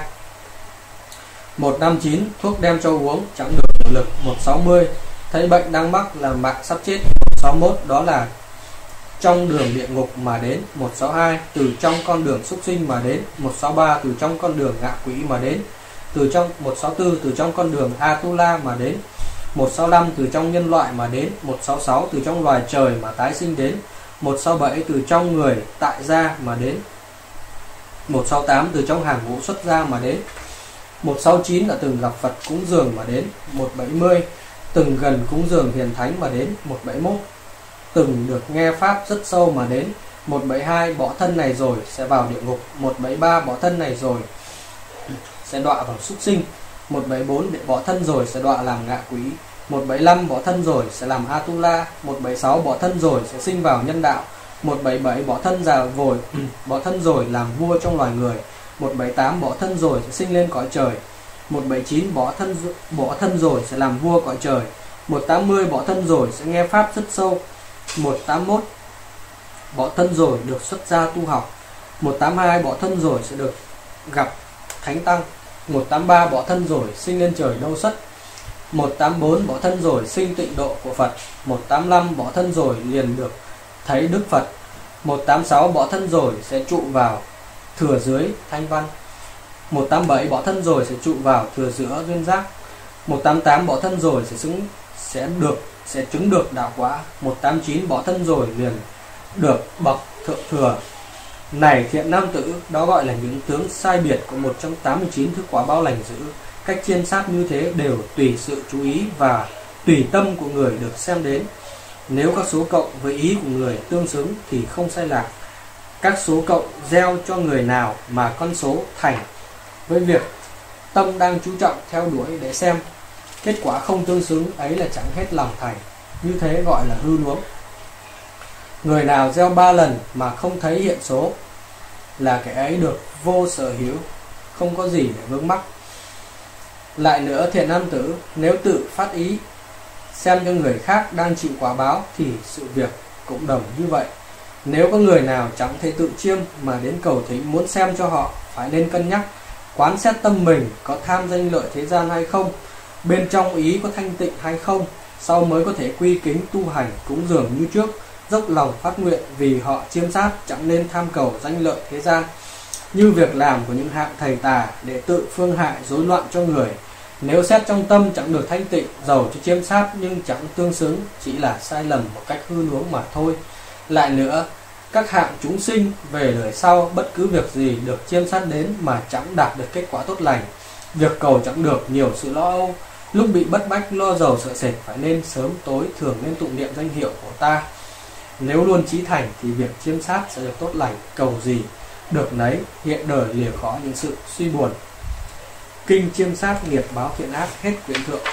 159 thuốc đem cho uống chẳng được hiệu lực. 160 thấy bệnh đang mắc là mạng sắp chết. 161 đó là trong đường địa ngục mà đến. 162 từ trong con đường súc sinh mà đến. 163 từ trong con đường ngạ quỷ mà đến. 164 từ trong con đường Atula mà đến. 165 từ trong nhân loại mà đến. 166 từ trong loài trời mà tái sinh đến. 167 từ trong người tại gia mà đến. 168 từ trong hàng ngũ xuất gia mà đến. 169 là từng gặp Phật cúng dường mà đến. 170 từng gần cúng dường hiền thánh mà đến. 171 từng được nghe pháp rất sâu mà đến. 172 bỏ thân này rồi sẽ vào địa ngục. 173 bỏ thân này rồi sẽ đọa vào súc sinh. 174 để bỏ thân rồi sẽ đọa làm ngạ quỷ. 175 bỏ thân rồi sẽ làm Atula. 176 bỏ thân rồi sẽ sinh vào nhân đạo. 177 bỏ thân rồi làm vua trong loài người. 178 bỏ thân rồi sẽ sinh lên cõi trời. 179 bỏ thân rồi sẽ làm vua cõi trời. 180 bỏ thân rồi sẽ nghe pháp rất sâu. 181 bỏ thân rồi được xuất gia tu học. 182 bỏ thân rồi sẽ được gặp thánh tăng. 183 bỏ thân rồi sinh lên trời đâu sất. 184 bỏ thân rồi sinh tịnh độ của Phật. 185 bỏ thân rồi liền được thấy Đức Phật. 186 bỏ thân rồi sẽ trụ vào thừa dưới thanh văn. 187 bỏ thân rồi sẽ trụ vào thừa giữa duyên giác. 188 bỏ thân rồi sẽ chứng được đạo quả. 189 bỏ thân rồi liền được bậc thượng thừa. Này thiện nam tử, đó gọi là những tướng sai biệt của một trong 89 thứ quả báo lành dữ. Cách chiêm sát như thế đều tùy sự chú ý và tùy tâm của người được xem đến. Nếu các số cộng với ý của người tương xứng thì không sai lạc. Các số cộng gieo cho người nào mà con số thành với việc tâm đang chú trọng theo đuổi để xem, kết quả không tương xứng ấy là chẳng hết lòng thành, như thế gọi là hư luống. Người nào gieo 3 lần mà không thấy hiện số là kẻ ấy được vô sở hữu, không có gì để vướng mắc. Lại nữa thiện nam tử, nếu tự phát ý xem cho người khác đang chịu quả báo thì sự việc cũng đồng như vậy. Nếu có người nào chẳng thể tự chiêm mà đến cầu thỉnh muốn xem cho họ, phải nên cân nhắc quán xét tâm mình có tham danh lợi thế gian hay không, bên trong ý có thanh tịnh hay không, sau mới có thể quy kính tu hành cúng dường như trước, dốc lòng phát nguyện vì họ chiêm sát, chẳng nên tham cầu danh lợi thế gian như việc làm của những hạng thầy tà để tự phương hại rối loạn cho người. Nếu xét trong tâm chẳng được thanh tịnh, dầu cho chiêm sát nhưng chẳng tương xứng, chỉ là sai lầm một cách hư luống mà thôi. Lại nữa, các hạng chúng sinh về đời sau bất cứ việc gì được chiêm sát đến mà chẳng đạt được kết quả tốt lành, việc cầu chẳng được, nhiều sự lo âu, lúc bị bất bách lo dầu sợ sệt, phải nên sớm tối thường nên tụng niệm danh hiệu của ta. Nếu luôn chí thành thì việc chiêm sát sẽ được tốt lành, cầu gì được nấy, hiện đời lìa khó những sự suy buồn. Kinh chiêm sát nghiệp báo thiện ác, hết quyển thượng.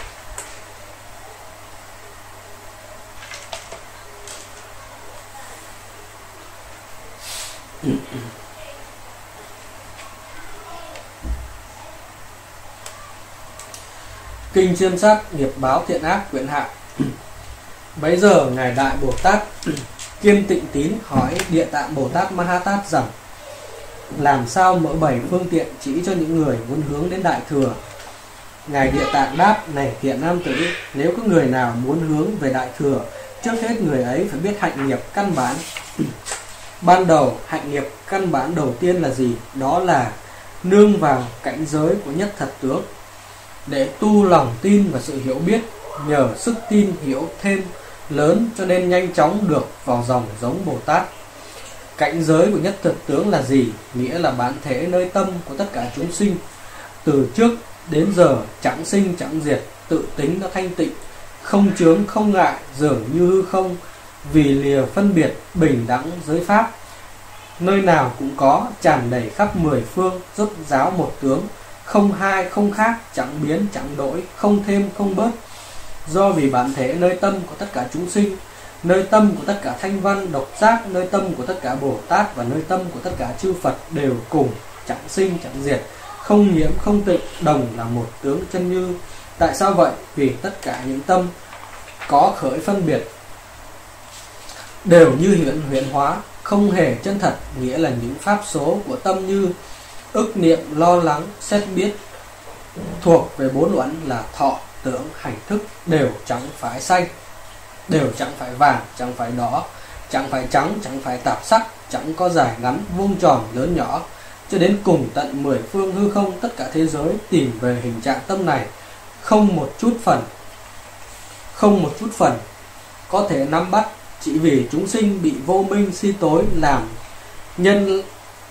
Kinh chiêm sát nghiệp báo thiện ác, quyển hạ. Bấy giờ ngài Đại Bồ Tát Kiêm Tịnh Tín hỏi Địa Tạng Bồ Tát Ma Ha Tát rằng: làm sao mở 7 phương tiện chỉ cho những người muốn hướng đến Đại Thừa? Ngài Địa Tạng đáp: này thiện nam tử, nếu có người nào muốn hướng về Đại Thừa, trước hết người ấy phải biết hạnh nghiệp căn bản. Ban đầu, hạnh nghiệp căn bản đầu tiên là gì? Đó là nương vào cảnh giới của nhất thật tướng, để tu lòng tin và sự hiểu biết. Nhờ sức tin hiểu thêm lớn cho nên nhanh chóng được vào dòng giống Bồ Tát. Cảnh giới của nhất thật tướng là gì? Nghĩa là bản thể nơi tâm của tất cả chúng sinh, từ trước đến giờ chẳng sinh chẳng diệt, tự tính đã thanh tịnh, không chướng không ngại, dường như hư không, vì lìa phân biệt, bình đẳng giới pháp, nơi nào cũng có, tràn đầy khắp 10 phương, rốt ráo một tướng, không hai không khác, chẳng biến chẳng đổi, không thêm không bớt. Do vì bản thể nơi tâm của tất cả chúng sinh, nơi tâm của tất cả thanh văn độc giác, nơi tâm của tất cả Bồ Tát và nơi tâm của tất cả chư Phật đều cùng, chẳng sinh chẳng diệt, không nhiễm không tịnh, đồng là một tướng chân như. Tại sao vậy? Vì tất cả những tâm có khởi phân biệt đều như huyễn hóa, không hề chân thật. Nghĩa là những pháp số của tâm như ức niệm, lo lắng, xét biết, thuộc về 4 uẩn là thọ, tưởng, hành, thức, đều chẳng phải xanh, đều chẳng phải vàng, chẳng phải đỏ, chẳng phải trắng, chẳng phải tạp sắc, chẳng có dài ngắn, vuông tròn, lớn nhỏ, cho đến cùng tận 10 phương hư không. Tất cả thế giới tìm về hình trạng tâm này, không một chút phần có thể nắm bắt, chỉ vì chúng sinh bị vô minh si tối làm nhân,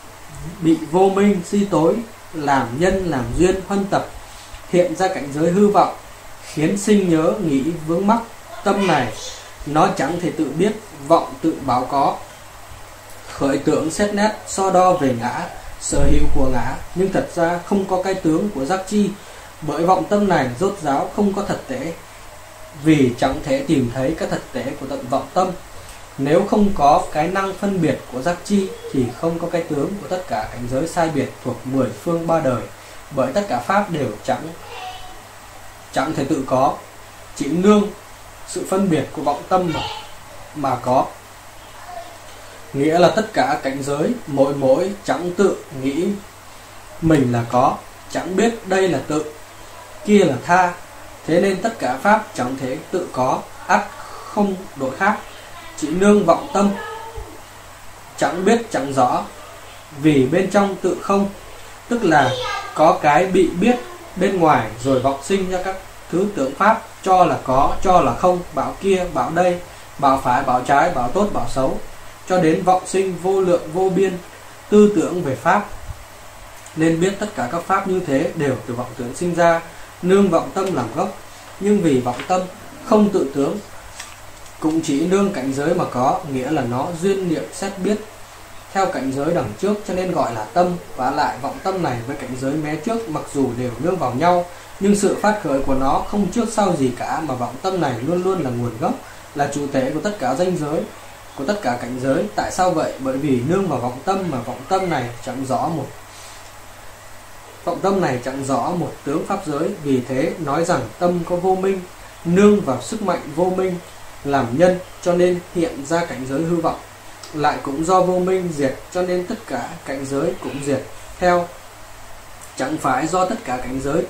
làm duyên huân tập, hiện ra cảnh giới hư vọng, khiến sinh nhớ nghĩ vướng mắc. Tâm này nó chẳng thể tự biết, vọng tự báo có, khởi tưởng xét nét so đo về ngã, sở hữu của ngã, nhưng thật ra không có cái tướng của giác chi. Bởi vọng tâm này rốt ráo không có thật tế, vì chẳng thể tìm thấy cái thật tế của tận vọng tâm. Nếu không có cái năng phân biệt của giác chi thì không có cái tướng của tất cả cảnh giới sai biệt thuộc 10 phương 3 đời. Bởi tất cả pháp đều chẳng thể tự có, chỉ nương sự phân biệt của vọng tâm mà có. Nghĩa là tất cả cảnh giới mỗi chẳng tự nghĩ mình là có, chẳng biết đây là tự, kia là tha. Thế nên tất cả pháp chẳng thể tự có, ắt không đổi khác, chỉ nương vọng tâm, chẳng biết chẳng rõ. Vì bên trong tự không, tức là có cái bị biết bên ngoài rồi vọng sinh ra các thứ tưởng pháp, cho là có, cho là không, bảo kia, bảo đây, bảo phải, bảo trái, bảo tốt, bảo xấu, cho đến vọng sinh vô lượng vô biên tư tưởng về pháp. Nên biết tất cả các pháp như thế đều từ vọng tưởng sinh ra, nương vọng tâm làm gốc. Nhưng vì vọng tâm không tự tướng, cũng chỉ nương cảnh giới mà có, nghĩa là nó duyên niệm xét biết theo cảnh giới đằng trước, cho nên gọi là tâm. Và lại vọng tâm này với cảnh giới mé trước mặc dù đều nương vào nhau, nhưng sự phát khởi của nó không trước sau gì cả, mà vọng tâm này luôn luôn là nguồn gốc, là chủ thể của tất cả danh giới, của tất cả cảnh giới. Tại sao vậy? Bởi vì nương vào vọng tâm mà vọng tâm này chẳng rõ một tướng pháp giới. Vì thế nói rằng tâm có vô minh, nương vào sức mạnh vô minh làm nhân, cho nên hiện ra cảnh giới hư vọng. Lại cũng do vô minh diệt, cho nên tất cả cảnh giới cũng diệt theo. Chẳng phải do tất cả cảnh giới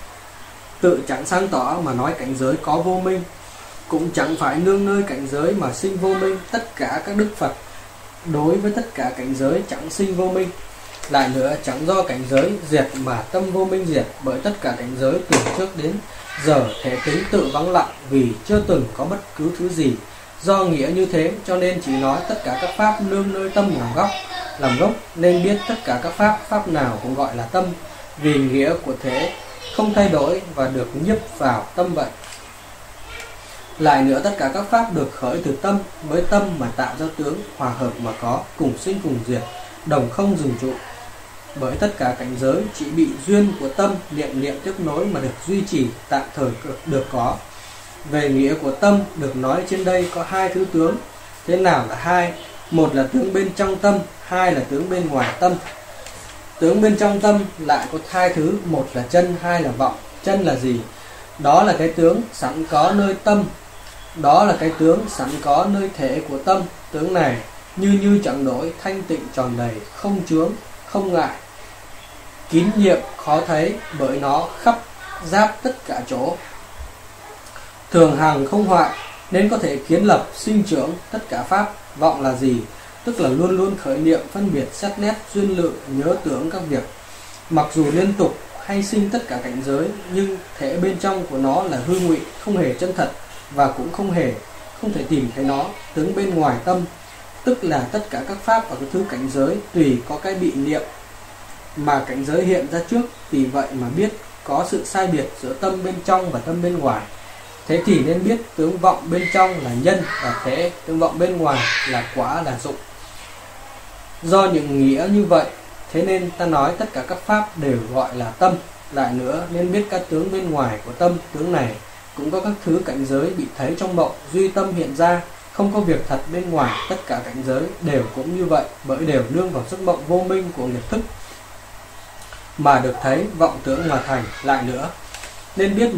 tự chẳng sáng tỏ mà nói cảnh giới có vô minh, cũng chẳng phải nương nơi cảnh giới mà sinh vô minh. Tất cả các đức Phật đối với tất cả cảnh giới chẳng sinh vô minh. Lại nữa, chẳng do cảnh giới diệt mà tâm vô minh diệt, bởi tất cả cảnh giới từ trước đến giờ thể tính tự vắng lặng, vì chưa từng có bất cứ thứ gì. Do nghĩa như thế, cho nên chỉ nói tất cả các pháp nương nơi tâm làm gốc, nên biết tất cả các pháp nào cũng gọi là tâm, vì nghĩa của thế không thay đổi và được nhiếp vào tâm vậy. Lại nữa, tất cả các pháp được khởi từ tâm, với tâm mà tạo ra tướng, hòa hợp mà có, cùng sinh cùng diệt, đồng không dừng trụ. Bởi tất cả cảnh giới chỉ bị duyên của tâm niệm tiếp nối mà được duy trì, tạm thời được có. Về nghĩa của tâm được nói trên đây có hai thứ tướng. Thế nào là hai? Một là tướng bên trong tâm, hai là tướng bên ngoài tâm. Tướng bên trong tâm lại có hai thứ, một là chân, hai là vọng. Chân là gì? Đó là cái tướng sẵn có nơi tâm, đó là cái tướng sẵn có nơi thể của tâm. Tướng này như chẳng đổi, thanh tịnh tròn đầy, không chướng, không ngại, kín nhiệm, khó thấy, bởi nó khắp giáp tất cả chỗ, thường hằng không hoại, nên có thể kiến lập sinh trưởng tất cả pháp. Vọng là gì? Tức là luôn luôn khởi niệm, phân biệt, xét nét, duyên lượng, nhớ tưởng các việc. Mặc dù liên tục hay sinh tất cả cảnh giới, nhưng thể bên trong của nó là hư ngụy, không hề chân thật, và cũng không thể tìm thấy nó. Tướng bên ngoài tâm tức là tất cả các pháp và các thứ cảnh giới tùy có cái bị niệm mà cảnh giới hiện ra trước. Vì vậy mà biết có sự sai biệt giữa tâm bên trong và tâm bên ngoài. Thế thì nên biết tướng vọng bên trong là nhân và thế, tướng vọng bên ngoài là quả, là dụng. Do những nghĩa như vậy, thế nên ta nói tất cả các pháp đều gọi là tâm. Lại nữa, nên biết các tướng bên ngoài của tâm. Tướng này cũng có các thứ cảnh giới bị thấy trong mộng, duy tâm hiện ra, không có việc thật bên ngoài. Tất cả cảnh giới đều cũng như vậy, bởi đều nương vào giấc mộng vô minh của nghiệp thức mà được thấy vọng tưởng mà thành. Lại nữa, nên biết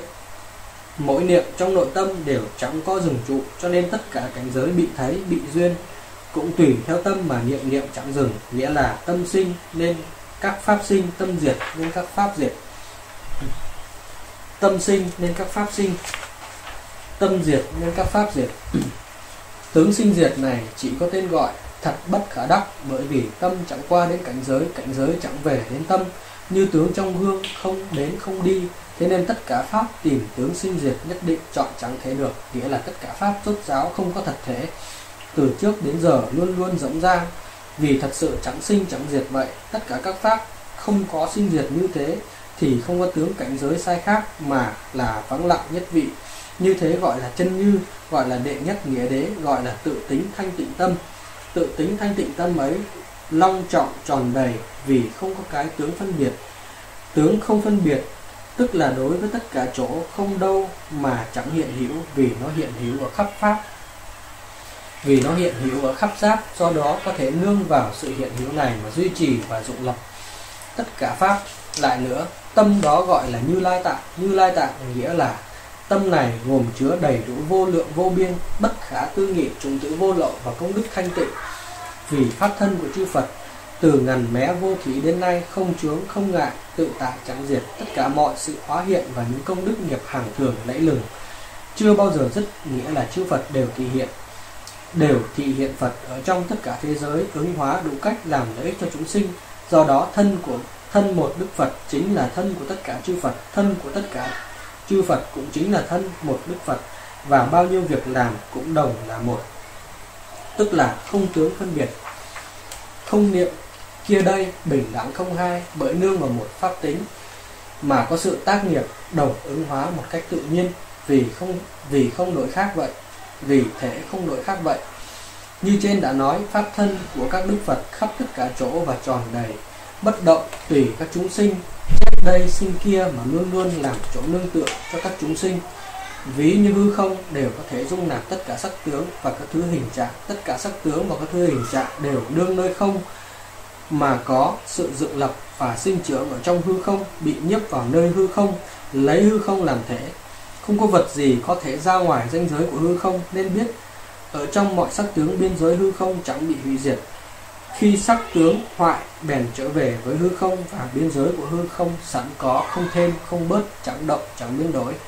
mỗi niệm trong nội tâm đều chẳng có dừng trụ, cho nên tất cả cảnh giới bị thấy, bị duyên cũng tùy theo tâm mà niệm chẳng dừng. Nghĩa là tâm sinh nên các pháp sinh, tâm diệt nên các pháp diệt. Tâm sinh nên các pháp sinh, tâm diệt nên các pháp diệt. Tướng sinh diệt này chỉ có tên gọi thật bất khả đắc, bởi vì tâm chẳng qua đến cảnh giới chẳng về đến tâm, như tướng trong gương không đến không đi. Thế nên tất cả pháp tìm tướng sinh diệt nhất định chọn chẳng thể được, nghĩa là tất cả pháp rốt ráo không có thật thể, từ trước đến giờ luôn luôn rỗng ra, vì thật sự chẳng sinh chẳng diệt vậy. Tất cả các pháp không có sinh diệt như thế thì không có tướng cảnh giới sai khác, mà là vắng lặng nhất vị. Như thế gọi là chân như, gọi là đệ nhất nghĩa đế, gọi là tự tính thanh tịnh tâm. Tự tính thanh tịnh tâm ấy long trọng tròn đầy, vì không có cái tướng phân biệt. Tướng không phân biệt tức là đối với tất cả chỗ không đâu mà chẳng hiện hữu, vì nó hiện hữu ở khắp pháp, vì nó hiện hữu ở khắp giáp. Do đó có thể nương vào sự hiện hữu này mà duy trì và dụng lập tất cả pháp. Lại nữa, tâm đó gọi là Như Lai Tạng. Như Lai Tạng nghĩa là tâm này gồm chứa đầy đủ vô lượng vô biên, bất khả tư nghị chủng tử vô lậu và công đức thanh tịnh. Vì pháp thân của chư Phật từ ngàn mé vô thủy đến nay không chướng không ngại, tự tại chẳng diệt. Tất cả mọi sự hóa hiện và những công đức nghiệp hàng thường lẫy lừng chưa bao giờ dứt, nghĩa là chư Phật đều thị hiện Phật ở trong tất cả thế giới, ứng hóa đủ cách làm lợi ích cho chúng sinh. Do đó thân một Đức Phật chính là thân của tất cả chư Phật, thân của tất cả chư Phật cũng chính là thân một Đức Phật, và bao nhiêu việc làm cũng đồng là một, tức là không tướng phân biệt, không niệm kia đây, bình đẳng không hai, bởi nương vào một pháp tính mà có sự tác nghiệp đồng ứng hóa một cách tự nhiên, vì không đổi khác vậy, vì thể không đổi khác vậy. Như trên đã nói, pháp thân của các Đức Phật khắp tất cả chỗ và tròn đầy, bất động tùy các chúng sinh, chết đây sinh kia mà luôn luôn làm chỗ nương tựa cho các chúng sinh. Ví như hư không đều có thể dung nạp tất cả sắc tướng và các thứ hình trạng, tất cả sắc tướng và các thứ hình trạng đều đương nơi không, mà có sự dựng lập và sinh trưởng ở trong hư không, bị nhiếp vào nơi hư không, lấy hư không làm thể. Không có vật gì có thể ra ngoài ranh giới của hư không, nên biết ở trong mọi sắc tướng biên giới hư không chẳng bị hủy diệt. Khi sắc tướng hoại bèn trở về với hư không, và biên giới của hư không sẵn có, không thêm không bớt, chẳng động chẳng biến đổi.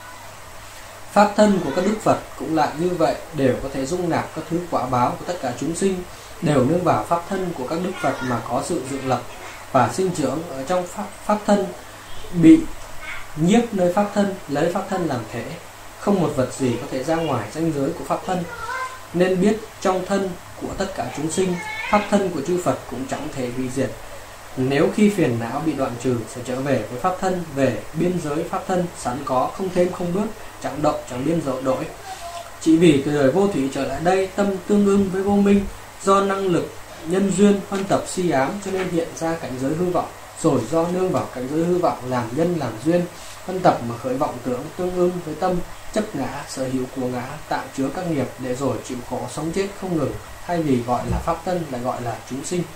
Pháp thân của các Đức Phật cũng lại như vậy, đều có thể dung nạp các thứ quả báo của tất cả chúng sinh, đều nương vào pháp thân của các Đức Phật mà có sự dựng lập và sinh trưởng ở trong pháp thân, bị nhiếp nơi pháp thân, lấy pháp thân làm thể. Không một vật gì có thể ra ngoài ranh giới của pháp thân, nên biết trong thân của tất cả chúng sinh, pháp thân của chư Phật cũng chẳng thể hủy diệt. Nếu khi phiền não bị đoạn trừ, sẽ trở về với pháp thân, về biên giới pháp thân sẵn có, không thêm không bớt, chẳng động chẳng biên đổi. Chỉ vì từ đời vô thủy trở lại đây, tâm tương ưng với vô minh, do năng lực nhân duyên phân tập si ám, cho nên hiện ra cảnh giới hư vọng. Rồi do nương vào cảnh giới hư vọng làm nhân làm duyên phân tập mà khởi vọng tưởng tương ưng với tâm chấp ngã, sở hữu của ngã, tạo chứa các nghiệp, để rồi chịu khổ sống chết không ngừng. Thay vì gọi là pháp thân lại gọi là chúng sinh.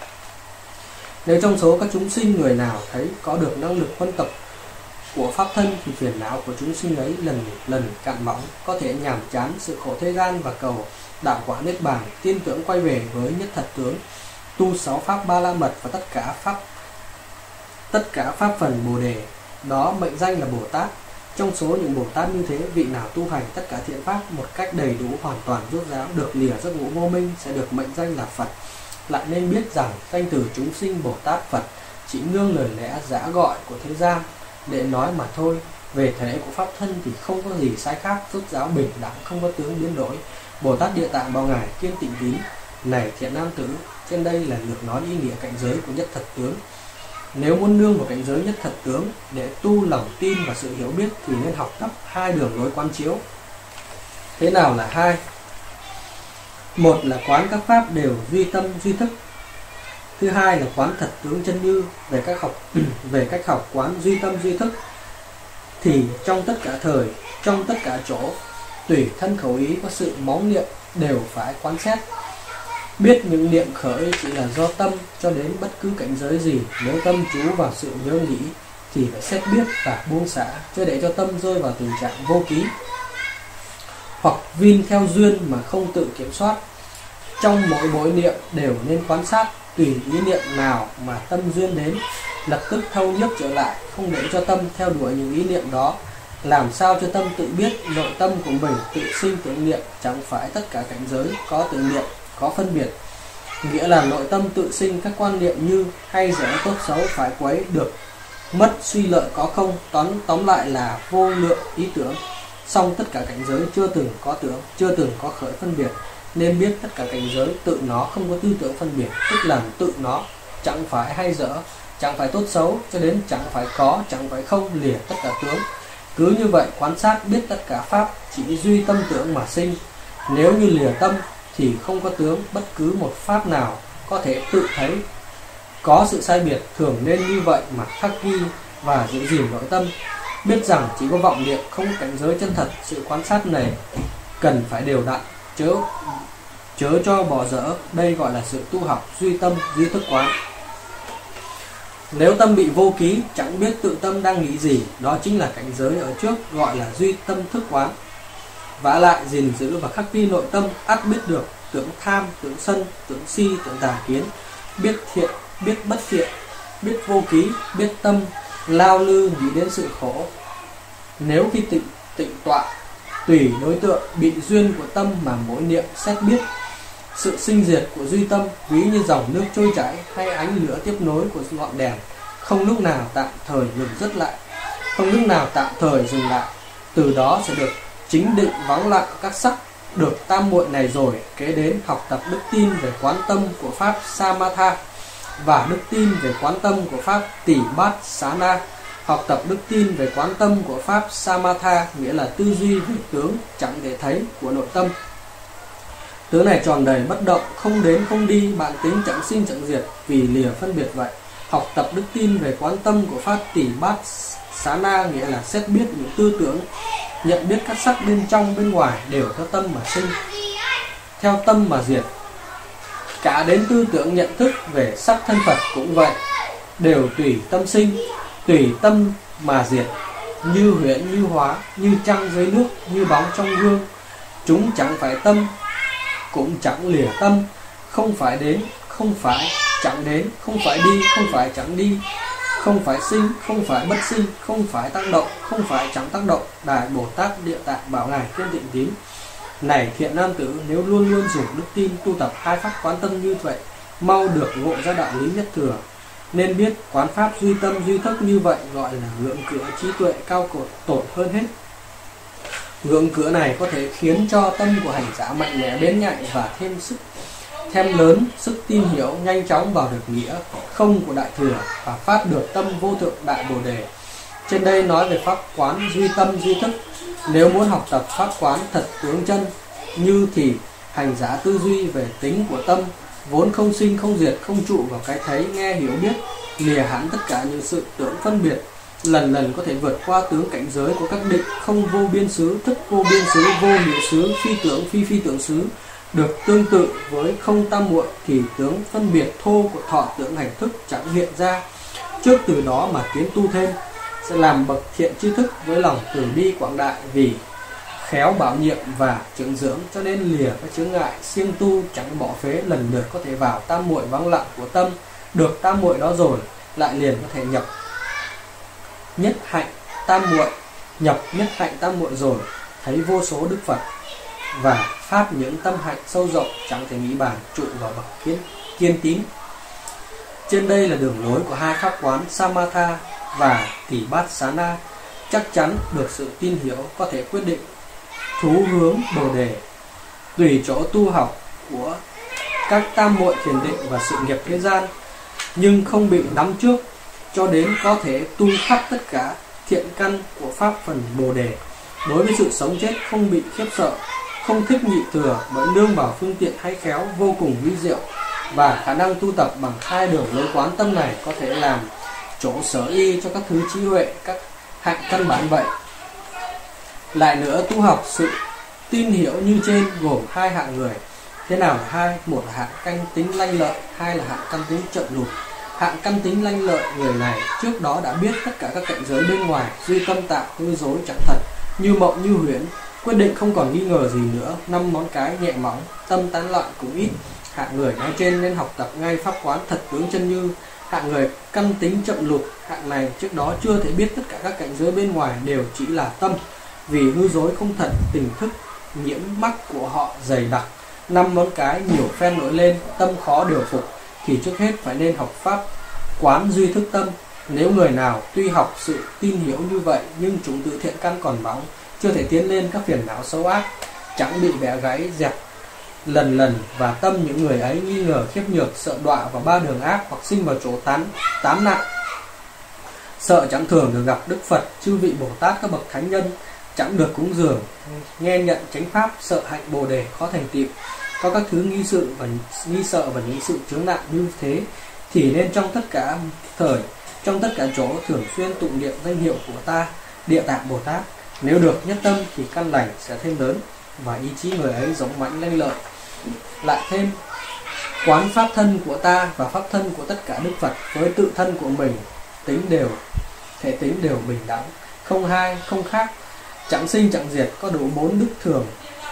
Nếu trong số các chúng sinh người nào thấy có được năng lực phân tập của pháp thân, thì phiền não của chúng sinh ấy lần lần cạn bóng, có thể nhàm chán sự khổ thế gian và cầu đạo quả niết bàn, tin tưởng quay về với nhất thật tướng, tu 6 pháp ba la mật và tất cả pháp phần Bồ đề, đó mệnh danh là Bồ Tát. Trong số những Bồ Tát như thế, vị nào tu hành tất cả thiện pháp một cách đầy đủ, hoàn toàn rốt ráo, được lìa giấc ngủ vô minh, sẽ được mệnh danh là Phật. Lại nên biết rằng danh từ chúng sinh Bồ Tát Phật chỉ nương lời lẽ giả gọi của thế gian để nói mà thôi. Về thể của pháp thân thì không có gì sai khác, rốt ráo bình đẳng, không có tướng biến đổi. Bồ Tát Địa Tạng bảo ngài Kiên Tịnh Tín: này thiện nam tử, trên đây là lược nói ý nghĩa cảnh giới của nhất thật tướng. Nếu muốn nương vào cảnh giới nhất thật tướng để tu lòng tin và sự hiểu biết, thì nên học tập 2 đường lối quán chiếu. Thế nào là 2? Một là quán các pháp đều duy tâm duy thức. Thứ hai là quán thật tướng chân như. Về cách học quán duy tâm duy thức thì trong tất cả thời, trong tất cả chỗ, tùy thân khẩu ý có sự móng niệm đều phải quán xét. Biết những niệm khởi chỉ là do tâm, cho đến bất cứ cảnh giới gì, nếu tâm chú vào sự nhớ nghĩ thì phải xét biết và buông xả, chưa để cho tâm rơi vào tình trạng vô ký, hoặc vin theo duyên mà không tự kiểm soát. Trong mỗi niệm đều nên quan sát, tùy ý niệm nào mà tâm duyên đến, lập tức thâu nhấc trở lại, không để cho tâm theo đuổi những ý niệm đó. Làm sao cho tâm tự biết nội tâm của mình tự sinh tưởng niệm, chẳng phải tất cả cảnh giới có tưởng niệm, có phân biệt. Nghĩa là nội tâm tự sinh các quan niệm như hay dở, tốt xấu, phải quấy, được mất, suy lợi, có không, tóm lại là vô lượng ý tưởng. Song tất cả cảnh giới chưa từng có tưởng, chưa từng có khởi phân biệt, nên biết tất cả cảnh giới tự nó không có tư tưởng phân biệt, tức là tự nó chẳng phải hay dở, chẳng phải tốt xấu, cho đến chẳng phải có, chẳng phải không, lìa tất cả tướng. Cứ như vậy quan sát biết tất cả pháp chỉ duy tâm tưởng mà sinh. Nếu như lìa tâm thì không có tướng, bất cứ một pháp nào có thể tự thấy có sự sai biệt. Thường nên như vậy mà khắc ghi và giữ gìn nội tâm, biết rằng chỉ có vọng niệm, không cảnh giới chân thật. Sự quan sát này cần phải đều đặn, chớ cho bỏ dở. Đây gọi là sự tu học duy tâm duy thức quán. Nếu tâm bị vô ký, chẳng biết tự tâm đang nghĩ gì, đó chính là cảnh giới ở trước, gọi là duy tâm thức quán. Vả lại gìn giữ và khắc ghi nội tâm, ắt biết được tưởng tham, tưởng sân, tưởng si, tưởng tà kiến, biết thiện, biết bất thiện, biết vô ký, biết tâm lao lư nghĩ đến sự khổ. Nếu khi tịnh tọa, tùy đối tượng bị duyên của tâm mà mỗi niệm xét biết sự sinh diệt của duy tâm, ví như dòng nước trôi chảy hay ánh lửa tiếp nối của ngọn đèn, không lúc nào tạm thời ngừng dứt lại. không lúc nào tạm thời dừng lại. Từ đó sẽ được chính định vắng lặng các sắc. Được tam muội này rồi, kế đến học tập đức tin về quán tâm của pháp Samatha và đức tin về quán tâm của pháp Tỷ Bát Xá Na. Học tập đức tin về quán tâm của pháp Samatha nghĩa là tư duy về tướng chẳng thể thấy của nội tâm. Tướng này tròn đầy bất động, không đến không đi, bản tính chẳng sinh chẳng diệt, vì lìa phân biệt vậy. Học tập đức tin về quán tâm của pháp Tỷ Bát Xá Na nghĩa là xét biết những tư tưởng, nhận biết các sắc bên trong bên ngoài đều theo tâm mà sinh, theo tâm mà diệt. Cả đến tư tưởng nhận thức về sắc thân Phật cũng vậy, đều tùy tâm sinh, tùy tâm mà diệt, như huyễn như hóa, như trăng dưới nước, như bóng trong gương. Chúng chẳng phải tâm, cũng chẳng lìa tâm, không phải đến, không phải chẳng đến, không phải đi, không phải chẳng đi, không phải sinh, không phải bất sinh, không phải tác động, không phải chẳng tác động. Đại Bồ Tát Địa Tạng bảo ngài Kiên Tịnh Tín: này thiện nam tử, nếu luôn luôn dùng đức tin tu tập hai pháp quán tâm như vậy, mau được ngộ ra đạo lý nhất thừa. Nên biết quán pháp duy tâm duy thức như vậy gọi là ngưỡng cửa trí tuệ cao tột hơn hết. Ngưỡng cửa này có thể khiến cho tâm của hành giả mạnh mẽ bén nhạy và thêm lớn sức tin hiểu, nhanh chóng vào được nghĩa không của đại thừa và phát được tâm vô thượng đại bồ đề. Trên đây nói về pháp quán duy tâm duy thức. Nếu muốn học tập pháp quán thật tướng chân như thì hành giả tư duy về tính của tâm vốn không sinh không diệt, không trụ vào cái thấy nghe hiểu biết, lìa hẳn tất cả những sự tưởng phân biệt, lần lần có thể vượt qua tướng cảnh giới của các định không vô biên xứ, thức vô biên xứ, vô hiệu xứ, phi tưởng phi tưởng xứ, được tương tự với không tam muội, thì tướng phân biệt thô của thọ tưởng hành thức chẳng hiện ra. Trước từ đó mà tiến tu thêm, sẽ làm bậc thiện tri thức với lòng từ bi quảng đại, vì khéo bảo nhiệm và trưởng dưỡng, cho nên lìa các chướng ngại siêng tu chẳng bỏ phế, lần lượt có thể vào tam muội vắng lặng của tâm. Được tam muội đó rồi, lại liền có thể nhập nhất hạnh tam muội, nhập nhất hạnh tam muội rồi, thấy vô số đức Phật và phát những tâm hạnh sâu rộng chẳng thể nghĩ bàn, trụ vào bậc kiên tín. Trên đây là đường lối của hai pháp quán Samatha và Tỷ Bát Xá Na. Chắc chắn được sự tin hiểu có thể quyết định thú hướng bồ đề. Tùy chỗ tu học của các tam muội thiền định và sự nghiệp thế gian, nhưng không bị nắm trước, cho đến có thể tu khắp tất cả thiện căn của pháp phần bồ đề. Đối với sự sống chết không bị khiếp sợ, không thích nhị thừa, bởi nương vào phương tiện hay khéo vô cùng vi diệu, và khả năng tu tập bằng hai đường lối quán tâm này có thể làm chỗ sở y cho các thứ trí huệ, các hạnh căn bản vậy. Lại nữa, tu học sự tin hiểu như trên gồm hai hạng người. Thế nào là hai? Một là hạng căn tính lanh lợi, hai là hạng căn tính chậm lụt. Hạng căn tính lanh lợi, người này trước đó đã biết tất cả các cảnh giới bên ngoài, duy tâm tạo, hư dối chẳng thật, như mộng như huyễn, quyết định không còn nghi ngờ gì nữa. 5 món cái nhẹ mỏng, tâm tán loạn cũng ít. Hạng người nói trên nên học tập ngay pháp quán thật tướng chân như. Hạng người căn tính chậm lụt, hạng này trước đó chưa thể biết tất cả các cảnh giới bên ngoài đều chỉ là tâm, vì hư dối không thật, tình thức nhiễm mắc của họ dày đặc. 5 món cái nhiều phen nổi lên, tâm khó điều phục, thì trước hết phải nên học pháp quán duy thức tâm. Nếu người nào tuy học sự tin hiểu như vậy, nhưng chúng tự thiện căn còn bóng, chưa thể tiến lên các phiền não xấu ác, chẳng bị bẻ gáy dẹp lần lần, và tâm những người ấy nghi ngờ khiếp nhược, sợ đọa vào 3 đường ác, hoặc sinh vào chỗ tám nạn, sợ chẳng thường được gặp Đức Phật, chư vị Bồ Tát, các bậc thánh nhân, chẳng được cúng dường, nghe nhận chánh pháp, sợ hạnh bồ đề khó thành tựu. Có các thứ nghi sợ và những sự chướng nạn như thế, thì nên trong tất cả thời, trong tất cả chỗ thường xuyên tụng niệm danh hiệu của ta, Địa Tạng Bồ Tát. Nếu được nhất tâm thì căn lành sẽ thêm lớn, và ý chí người ấy giống mãnh lanh lợi. Lại thêm, quán pháp thân của ta và pháp thân của tất cả Đức Phật với tự thân của mình, thể tính đều bình đẳng, không hai không khác, chẳng sinh chẳng diệt, có đủ 4 đức thường,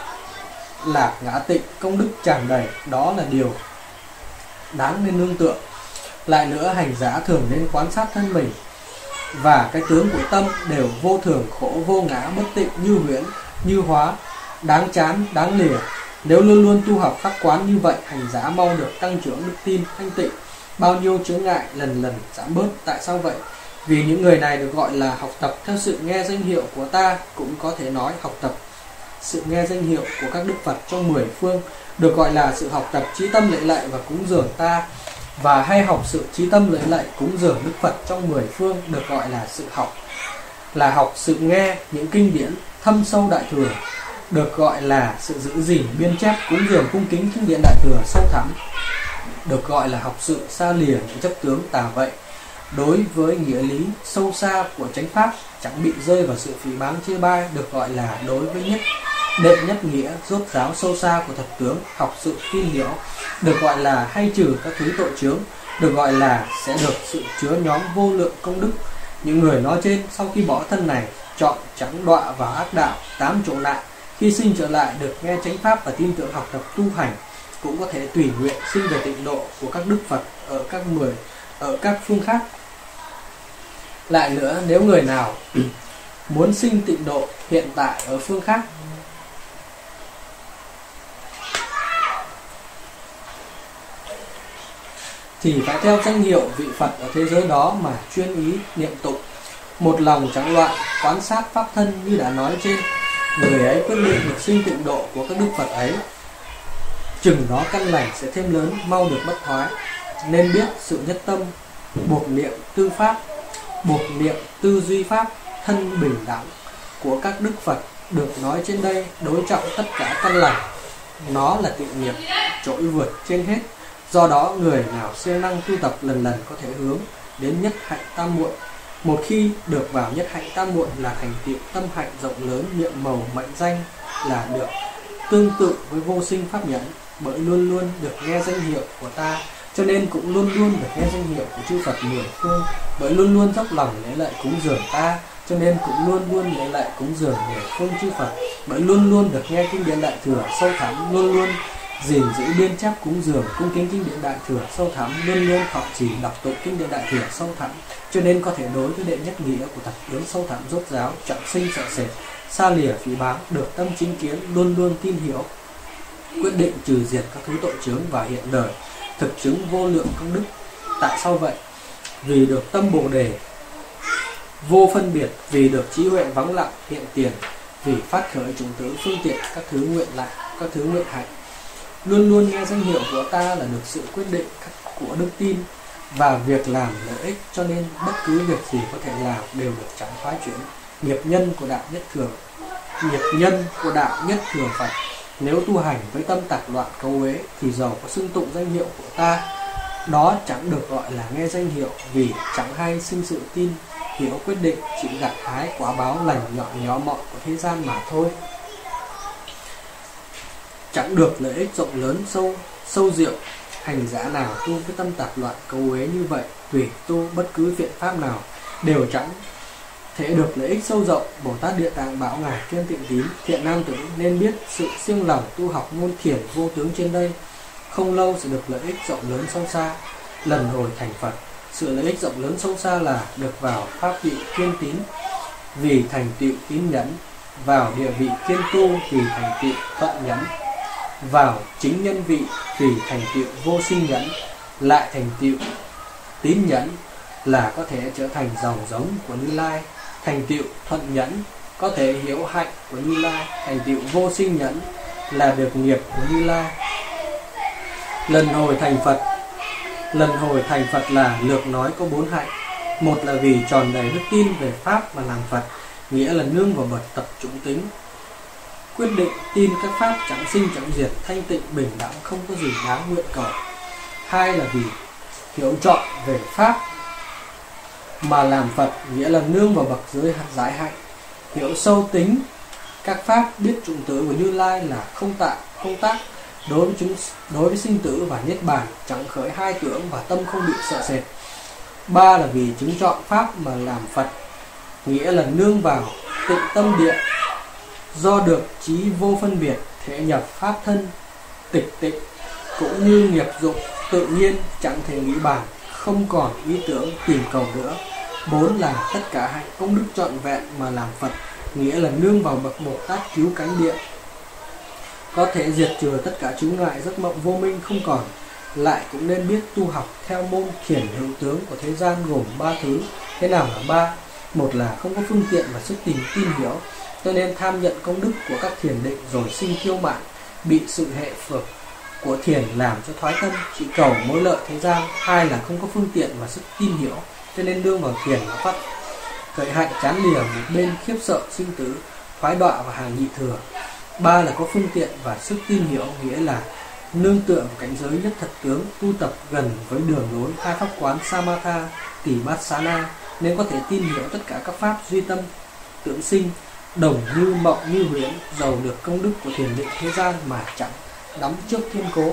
lạc ngã tịnh, công đức tràn đầy. Đó là điều đáng nên nương tựa. Lại nữa, hành giả thường nên quan sát thân mình và cái tướng của tâm đều vô thường, khổ, vô ngã, bất tịnh, như huyễn, như hóa, đáng chán, đáng lìa. Nếu luôn luôn tu học pháp quán như vậy, hành giả mau được tăng trưởng đức tin, thanh tịnh, bao nhiêu chướng ngại lần lần giảm bớt. Tại sao vậy? Vì những người này được gọi là học tập theo sự nghe danh hiệu của ta, cũng có thể nói học tập sự nghe danh hiệu của các đức Phật trong 10 phương, được gọi là sự học tập chí tâm lễ lạy và cúng dường ta. Và hay học sự chí tâm lễ lạy cúng dường đức Phật trong 10 phương, được gọi là sự học, là học sự nghe những kinh điển thâm sâu đại thừa, được gọi là sự giữ gìn biên chép cúng dường cung kính kinh điển đại thừa sâu thẳm, được gọi là học sự xa lìa những chấp tướng tà vậy. Đối với nghĩa lý sâu xa của chánh pháp, chẳng bị rơi vào sự phỉ báng chê bai, được gọi là đối với đệ nhất nghĩa rốt ráo sâu xa của thật tướng, học sự tin hiểu, được gọi là hay trừ các thứ tội chướng, được gọi là sẽ được sự chứa nhóm vô lượng công đức. Những người nói trên sau khi bỏ thân này, chọn chẳng đọa vào ác đạo 8 chỗ nạn, khi sinh trở lại được nghe chánh pháp và tin tưởng học tập tu hành, cũng có thể tùy nguyện sinh về tịnh độ của các đức Phật ở các phương khác. Lại nữa, nếu người nào muốn sinh tịnh độ hiện tại ở phương khác, thì phải theo danh hiệu vị Phật ở thế giới đó mà chuyên ý niệm tụng, một lòng chẳng loạn quán sát pháp thân như đã nói trên. Người ấy quyết định được sinh tịnh độ của các đức Phật ấy, chừng đó căn lành sẽ thêm lớn, mau được bất thoái. Nên biết sự nhất tâm, buộc niệm tư pháp, buộc niệm tư duy pháp, thân bình đẳng của các đức Phật được nói trên đây đối trọng tất cả căn lành. Nó là tịnh nghiệp trỗi vượt trên hết. Do đó người nào siêng năng tu tập lần lần có thể hướng đến nhất hạnh tam muội. Một khi được vào nhất hạnh tam muội là thành tựu tâm hạnh rộng lớn, nhiệm màu mệnh danh là được tương tự với vô sinh pháp nhẫn. Bởi luôn luôn được nghe danh hiệu của ta, cho nên cũng luôn luôn được nghe danh hiệu của chư Phật 10 phương. Bởi luôn luôn dốc lòng lễ lạy cúng dường ta, cho nên cũng luôn luôn lễ lạy cúng dường 10 phương chư Phật. Bởi luôn luôn được nghe kinh điển đại thừa sâu thẳm, luôn luôn gìn giữ biên chép cúng dường cung kính kinh điển đại thừa sâu thẳm, luôn luôn thọ trì đọc tụng kinh điển đại thừa sâu thẳm, cho nên có thể đối với đệ nhất nghĩa của thật tướng sâu thẳm rốt ráo, chẳng sinh sợ sệt, xa lìa phỉ báng, được tâm chính kiến, luôn luôn tin hiểu, quyết định trừ diệt các thứ tội chướng và hiện đời, thực chứng vô lượng công đức. Tại sao vậy? Vì được tâm bồ đề vô phân biệt, vì được trí huệ vắng lặng hiện tiền, vì phát khởi chủng tử phương tiện các thứ nguyện lại, các thứ nguyện hạnh. Luôn luôn nghe danh hiệu của ta là được sự quyết định của đức tin và việc làm lợi ích, cho nên bất cứ việc gì có thể làm đều được chẳng phá chuyển. Nghiệp nhân của đạo nhất thừa Phật, nếu tu hành với tâm tạp loạn cấu uế thì dầu có xưng tụng danh hiệu của ta, đó chẳng được gọi là nghe danh hiệu, vì chẳng hay sinh sự tin hiểu quyết định, chỉ gặt hái quả báo lành nhọn nhỏ mọn của thế gian mà thôi. Chẳng được lợi ích rộng lớn sâu diệu. Hành giả nào tu với tâm tạp loạn cấu uế như vậy, tùy tu bất cứ viện pháp nào đều chẳng thể được lợi ích sâu rộng. Bồ Tát Địa Tạng bảo ngài Kiên Tịnh Tín: thiện nam tử, nên biết sự siêng lòng tu học môn thiền vô tướng trên đây, không lâu sẽ được lợi ích rộng lớn sâu xa. Lần hồi thành Phật, sự lợi ích rộng lớn sâu xa là được vào pháp vị kiên tín vì thành tựu tín nhẫn, vào địa vị kiên tu vì thành tựu thuận nhẫn, vào chính nhân vị vì thành tựu vô sinh nhẫn, lại thành tựu tín nhẫn là có thể trở thành dòng giống của Như Lai, thành tựu thuận nhẫn có thể hiểu hạnh của Như Lai, thành tựu vô sinh nhẫn là được nghiệp của Như Lai. Lần hồi thành Phật là lược nói có 4 hạnh. Một là vì tròn đầy đức tin về pháp mà làm Phật, nghĩa là nương vào bậc tập chủng tính, quyết định tin các pháp chẳng sinh chẳng diệt, thanh tịnh bình đẳng, không có gì đáng nguyện cầu. Hai là vì hiểu trọn về pháp mà làm Phật, nghĩa là nương vào bậc giải hạnh, hiểu sâu tính các pháp, biết chủng tử của Như Lai là không tác đối với sinh tử và niết bàn, chẳng khởi hai tưởng và tâm không bị sợ sệt. Ba là vì chứng chọn pháp mà làm Phật, nghĩa là nương vào tịnh tâm địa, do được trí vô phân biệt, thể nhập pháp thân tịch tịnh, cũng như nghiệp dụng tự nhiên, chẳng thể nghĩ bàn, không còn ý tưởng tìm cầu nữa. 4 là tất cả hạnh công đức trọn vẹn mà làm Phật, nghĩa là nương vào bậc Bồ Tát cứu cánh địa, có thể diệt trừ tất cả chướng ngại giấc mộng vô minh không còn. Lại cũng nên biết tu học theo môn thiền hữu tướng của thế gian gồm 3 thứ: Thế nào là ba? Một là không có phương tiện và sức tin hiểu, cho nên tham nhận công đức của các thiền định rồi sinh kiêu mạn, bị sự hệ phược của thiền làm cho thoái tâm, chỉ cầu mối lợi thế gian. Hai là không có phương tiện và sức tin hiểu, cho nên đương vào thiền mà phát khởi hạnh chán lìa một bên, khiếp sợ sinh tử, thoái đọa và hàng nhị thừa. Ba là có phương tiện và sức tin hiểu, nghĩa là nương tựa vào cảnh giới nhất thật tướng, tu tập gần với đường lối hai pháp quán Samatha, Tỷ Bát Xá Na, nên có thể tin hiểu tất cả các pháp duy tâm tưởng sinh, đồng như mộng như huyễn, giàu được công đức của thiền định thế gian mà chẳng đắm trước thiên cố,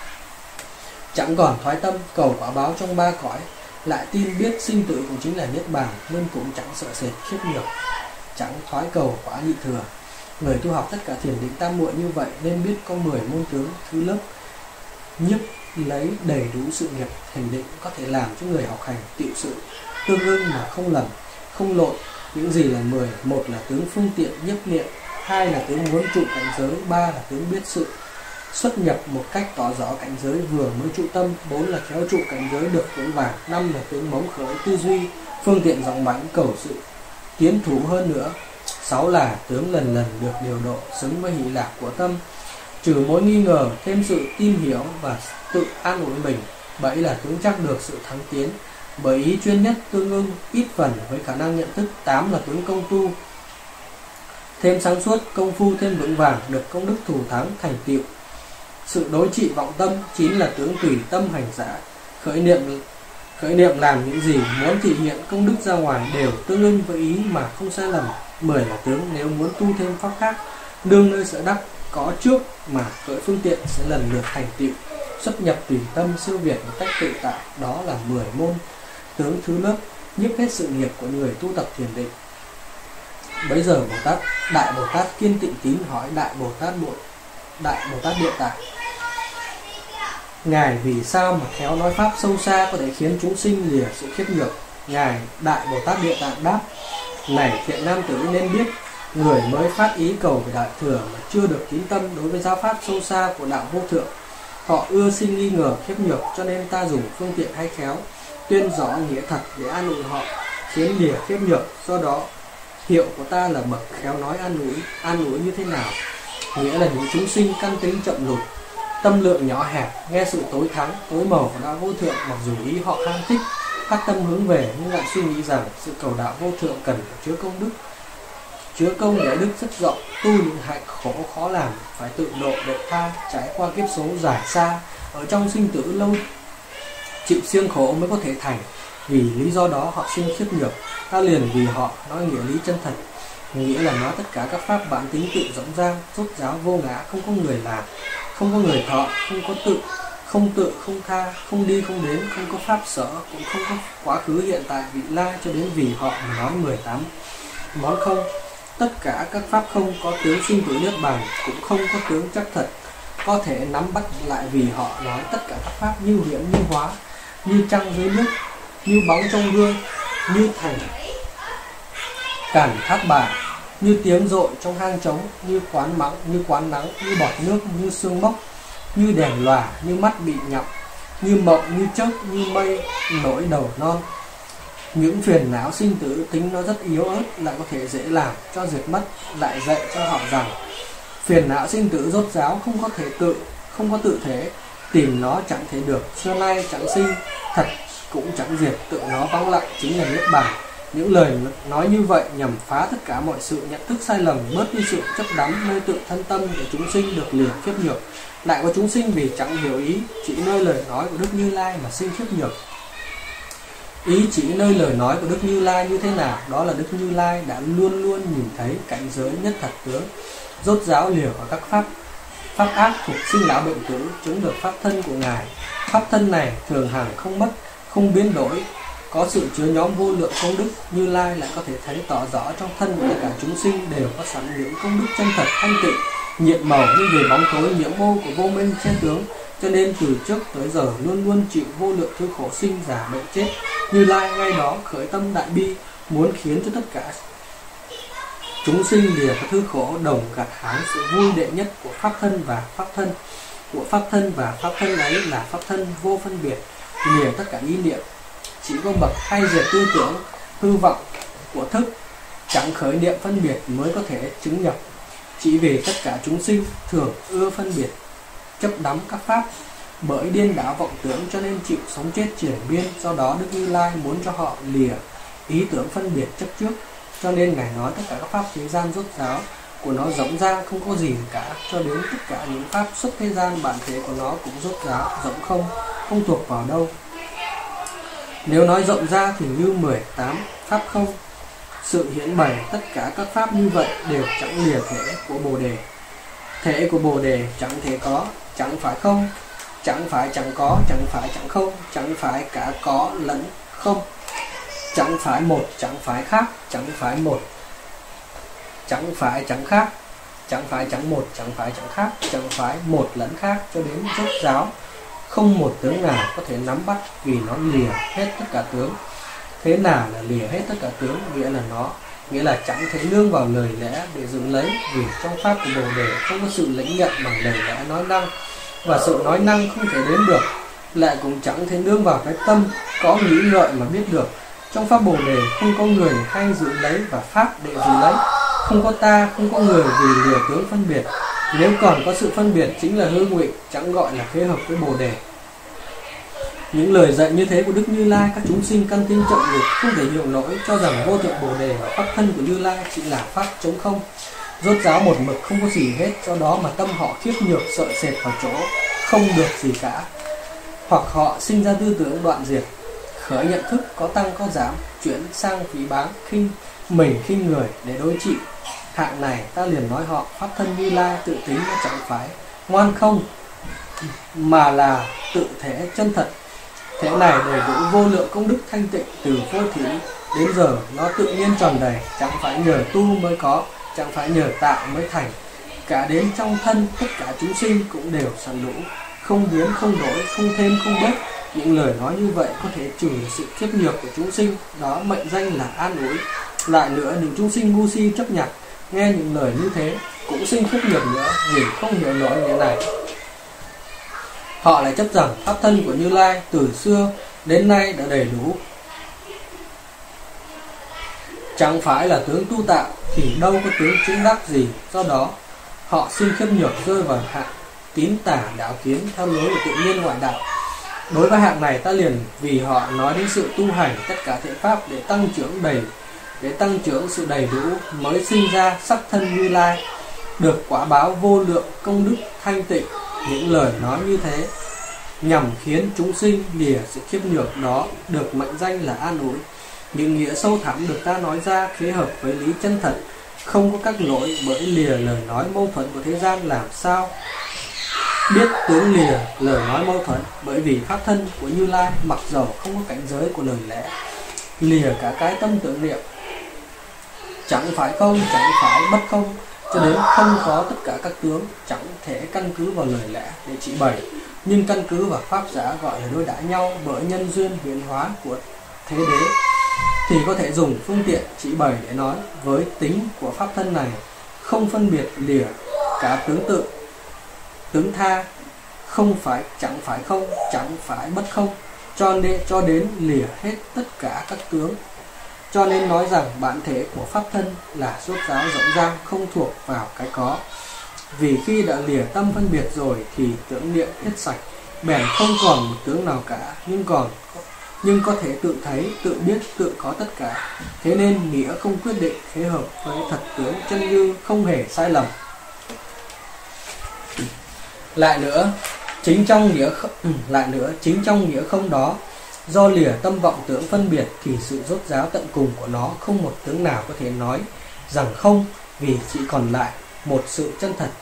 chẳng còn thoái tâm cầu quả báo trong ba cõi, lại tin biết sinh tử cũng chính là niết bàn, nên cũng chẳng sợ sệt khiếp nhược, chẳng thoái cầu quả nhị thừa. Người tu học tất cả thiền định tam muội như vậy nên biết có 10 môn tướng thứ lớp nhiếp lấy đầy đủ sự nghiệp thiền định, có thể làm cho người học hành tiệu sự tương ưng mà không lầm không lộn. Những gì là 10? Một là tướng phương tiện nhiếp niệm, hai là tướng muốn trụ cảnh giới, ba là tướng biết sự xuất nhập một cách tỏ rõ cảnh giới vừa mới trụ tâm, bốn là khéo trụ cảnh giới được vững vàng, năm là tướng móng khởi tư duy, phương tiện rộng mãnh cầu sự tiến thủ hơn nữa, sáu là tướng lần lần được điều độ xứng với hỷ lạc của tâm, trừ mối nghi ngờ, thêm sự tin hiểu và tự an ủi mình. Bảy là tướng chắc được sự thắng tiến bởi ý chuyên nhất tương ưng ít phần với khả năng nhận thức. Tám là tướng công tu thêm sáng suốt, công phu thêm vững vàng, được công đức thù thắng thành tựu sự đối trị vọng tâm. Chín là tướng tùy tâm hành giả, khởi niệm làm những gì muốn thị hiện công đức ra ngoài đều tương ưng với ý mà không sai lầm. 10 là tướng nếu muốn tu thêm pháp khác, đương nơi sở đắc có trước mà khởi phương tiện sẽ lần lượt thành tựu xuất nhập tùy tâm siêu việt một cách tự tại. Đó là 10 môn tướng thứ lớp nhiếp hết sự nghiệp của người tu tập thiền định. Bấy giờ Đại Bồ Tát Kiên Tịnh Tín hỏi Đại Bồ Tát Địa Tạng: Ngài vì sao mà khéo nói pháp sâu xa có thể khiến chúng sinh lìa sự khiếp nhược? Ngài Đại Bồ Tát Địa Tạng đáp: Này thiện nam tử, nên biết người mới phát ý cầu về đại thừa mà chưa được tín tâm đối với giáo pháp sâu xa của đạo vô thượng, họ ưa sinh nghi ngờ khiếp nhược, cho nên ta dùng phương tiện hay khéo tuyên rõ nghĩa thật để an ủi họ, khiến lìa khiếp nhược. Do đó hiệu của ta là bậc khéo nói an ủi như thế nào? Nghĩa là những chúng sinh căn tính chậm lụt, tâm lượng nhỏ hẹp, nghe sự tối thắng tối màu của đạo vô thượng, mặc dù ý họ ham thích phát tâm hướng về, nhưng lại suy nghĩ rằng sự cầu đạo vô thượng cần phải chứa công đức, chứa công để đức rất rộng, tu những hạnh khổ khó làm, phải tự độ độ tha, trải qua kiếp số dài xa, ở trong sinh tử lâu chịu siêng khổ mới có thể thành. Vì lý do đó họ sinh khiếp nhược. Ta liền vì họ nói nghĩa lý chân thật, nghĩa là nói tất cả các pháp bản tính tự rộng rang, rốt ráo vô ngã, không có người làm, không có người thọ, không có không tha, không đi không đến, không có pháp sở, cũng không có quá khứ hiện tại vị lai, cho đến vì họ mà nói 18 món không. Tất cả các pháp không có tướng sinh tử niết bàn, cũng không có tướng chắc thật có thể nắm bắt lại, vì họ nói tất cả các pháp như huyễn như hóa, như trăng dưới nước, như bóng trong gương, như thành cản thác bà, như tiếng rội trong hang trống, như quán nắng, như bọt nước, như sương mốc, như đèn lòa, như mắt bị nhậm, như mộng, như chớp, như mây nổi đầu non. Những phiền não sinh tử tính nó rất yếu ớt, lại có thể dễ làm cho diệt mất, lại dạy cho họ rằng phiền não sinh tử rốt ráo, không có tự thể, tìm nó chẳng thể được, xưa nay chẳng sinh, thật cũng chẳng diệt, tự nó vắng lặng chính là niết bàn. Những lời nói như vậy nhằm phá tất cả mọi sự nhận thức sai lầm, bớt đi sự chấp đắm nơi tự thân tâm để chúng sinh được lìa khiếp nhược. Lại có chúng sinh vì chẳng hiểu ý, chỉ nơi lời nói của Đức Như Lai mà sinh khiếp nhược. Ý chỉ nơi lời nói của Đức Như Lai như thế nào? Đó là Đức Như Lai đã luôn luôn nhìn thấy cảnh giới nhất thật tướng, rốt ráo lìa khỏi các pháp ác thuộc sinh lão bệnh tử, chứng được pháp thân của Ngài. Pháp thân này thường hằng không mất, không biến đổi, có sự chứa nhóm vô lượng công đức. Như Lai lại có thể thấy tỏ rõ trong thân của tất cả chúng sinh đều có sẵn những công đức chân thật thanh tịnh, nhiệm màu như về bóng tối nhiễm ô của vô minh che tướng, cho nên từ trước tới giờ luôn luôn chịu vô lượng thứ khổ sinh già bệnh chết. Như Lai ngay đó khởi tâm đại bi, muốn khiến cho tất cả chúng sinh lìa các thứ khổ, đồng gặt hái sự vui đệ nhất của pháp thân và pháp thân, và pháp thân ấy là pháp thân vô phân biệt, lìa tất cả ý niệm. Chỉ có bậc hay diệt tư tưởng hư vọng của thức, chẳng khởi niệm phân biệt mới có thể chứng nhập. Chỉ vì tất cả chúng sinh thường ưa phân biệt, chấp đắm các pháp, bởi điên đảo vọng tưởng cho nên chịu sống chết triển miên. Do đó Đức Như Lai muốn cho họ lìa ý tưởng phân biệt chấp trước, cho nên Ngài nói tất cả các pháp thế gian rốt ráo của nó rỗng ra không có gì cả, cho đến tất cả những pháp xuất thế gian bản thể của nó cũng rốt ráo rỗng không, không thuộc vào đâu. Nếu nói rộng ra thì như 18 pháp không. Sự hiển bày tất cả các pháp như vậy đều chẳng lìa thể của Bồ Đề. Thể của Bồ Đề chẳng thể có, chẳng phải không, chẳng phải chẳng có, chẳng phải chẳng không, chẳng phải cả có lẫn không, chẳng phải một, chẳng phải khác, chẳng phải một, chẳng phải chẳng khác, chẳng phải chẳng một, chẳng phải chẳng khác, chẳng phải một lẫn khác, cho đến rốt ráo không một tướng nào có thể nắm bắt, vì nó lìa hết tất cả tướng. Thế nào là lìa hết tất cả tướng? Nghĩa là chẳng thể nương vào lời lẽ để giữ lấy, vì trong pháp của Bồ Đề không có sự lĩnh nhận bằng lời lẽ nói năng, và sự nói năng không thể đến được, lại cũng chẳng thể nương vào cái tâm có nghĩ ngợi mà biết được. Trong pháp Bồ Đề không có người hay giữ lấy và pháp để giữ lấy, không có ta, không có người vì lìa tướng phân biệt. Nếu còn có sự phân biệt chính là hư ngụy, chẳng gọi là phế hợp với Bồ Đề. Những lời dạy như thế của Đức Như Lai các chúng sinh căn tin chậm ngược không thể hiểu nổi, cho rằng vô thượng Bồ Đề và pháp thân của Như Lai chỉ là pháp trống không, rốt ráo một mực không có gì hết. Do đó mà tâm họ khiếp nhược sợ sệt vào chỗ không được gì cả, hoặc họ sinh ra tư tưởng đoạn diệt, khởi nhận thức có tăng có giảm, chuyển sang phỉ báng, khinh mình khinh người để đối trị. Hạng này ta liền nói họ pháp thân Như Lai tự tính nó chẳng phải ngoan không, mà là tự thể chân thật. Thế này đầy đủ vô lượng công đức thanh tịnh từ vô thủy đến giờ, nó tự nhiên tròn đầy, chẳng phải nhờ tu mới có, chẳng phải nhờ tạo mới thành. Cả đến trong thân tất cả chúng sinh cũng đều sẵn đủ, không biến không đổi, không thêm không bớt. Những lời nói như vậy có thể trừ sự khiếp nhược của chúng sinh, đó mệnh danh là an ủi. Lại nữa, những chúng sinh ngu si chấp nhặt nghe những lời như thế cũng sinh khiếp nhược nữa, vì không hiểu nổi nghĩa này. Họ lại chấp rằng pháp thân của Như Lai từ xưa đến nay đã đầy đủ, chẳng phải là tướng tu tạo, thì đâu có tướng chứng đắc gì. Do đó họ sinh khiếp nhược, rơi vào hạng tín tà đạo kiến theo lối của tự nhiên ngoại đạo. Đối với hạng này ta liền vì họ nói đến sự tu hành tất cả thiện pháp để tăng trưởng sự đầy đủ, mới sinh ra sắc thân Như Lai, được quả báo vô lượng công đức thanh tịnh. Những lời nói như thế nhằm khiến chúng sinh lìa sự khiếp nhược đó, được mệnh danh là an ủi. Những nghĩa sâu thẳm được ta nói ra khế hợp với lý chân thật, không có các lỗi, bởi lìa lời nói mâu thuẫn của thế gian làm sao biết tướng lìa lời nói mâu thuẫn. Bởi vì pháp thân của Như Lai mặc dầu không có cảnh giới của lời lẽ, lìa cả cái tâm tưởng niệm, chẳng phải không, chẳng phải bất không, cho đến không có tất cả các tướng, chẳng thể căn cứ vào lời lẽ để chỉ bày, nhưng căn cứ vào pháp giả gọi là đối đãi nhau bởi nhân duyên biến hóa của thế đế, thì có thể dùng phương tiện chỉ bày để nói. Với tính của pháp thân này không phân biệt lìa cả tướng tự, tướng tha, không phải, chẳng phải không, chẳng phải bất không, cho đến lìa hết tất cả các tướng. Cho nên nói rằng bản thể của pháp thân là rốt ráo rộng rang, không thuộc vào cái có. Vì khi đã lìa tâm phân biệt rồi thì tưởng niệm hết sạch, bèn không còn một tướng nào cả, nhưng có thể tự thấy, tự biết, tự có tất cả. Thế nên nghĩa không quyết định phối hợp với thật tướng chân như không hề sai lầm. Lại nữa, chính trong nghĩa không đó, do lìa tâm vọng tưởng phân biệt thì sự rốt ráo tận cùng của nó không một tướng nào có thể nói rằng không, vì chỉ còn lại một sự chân thật,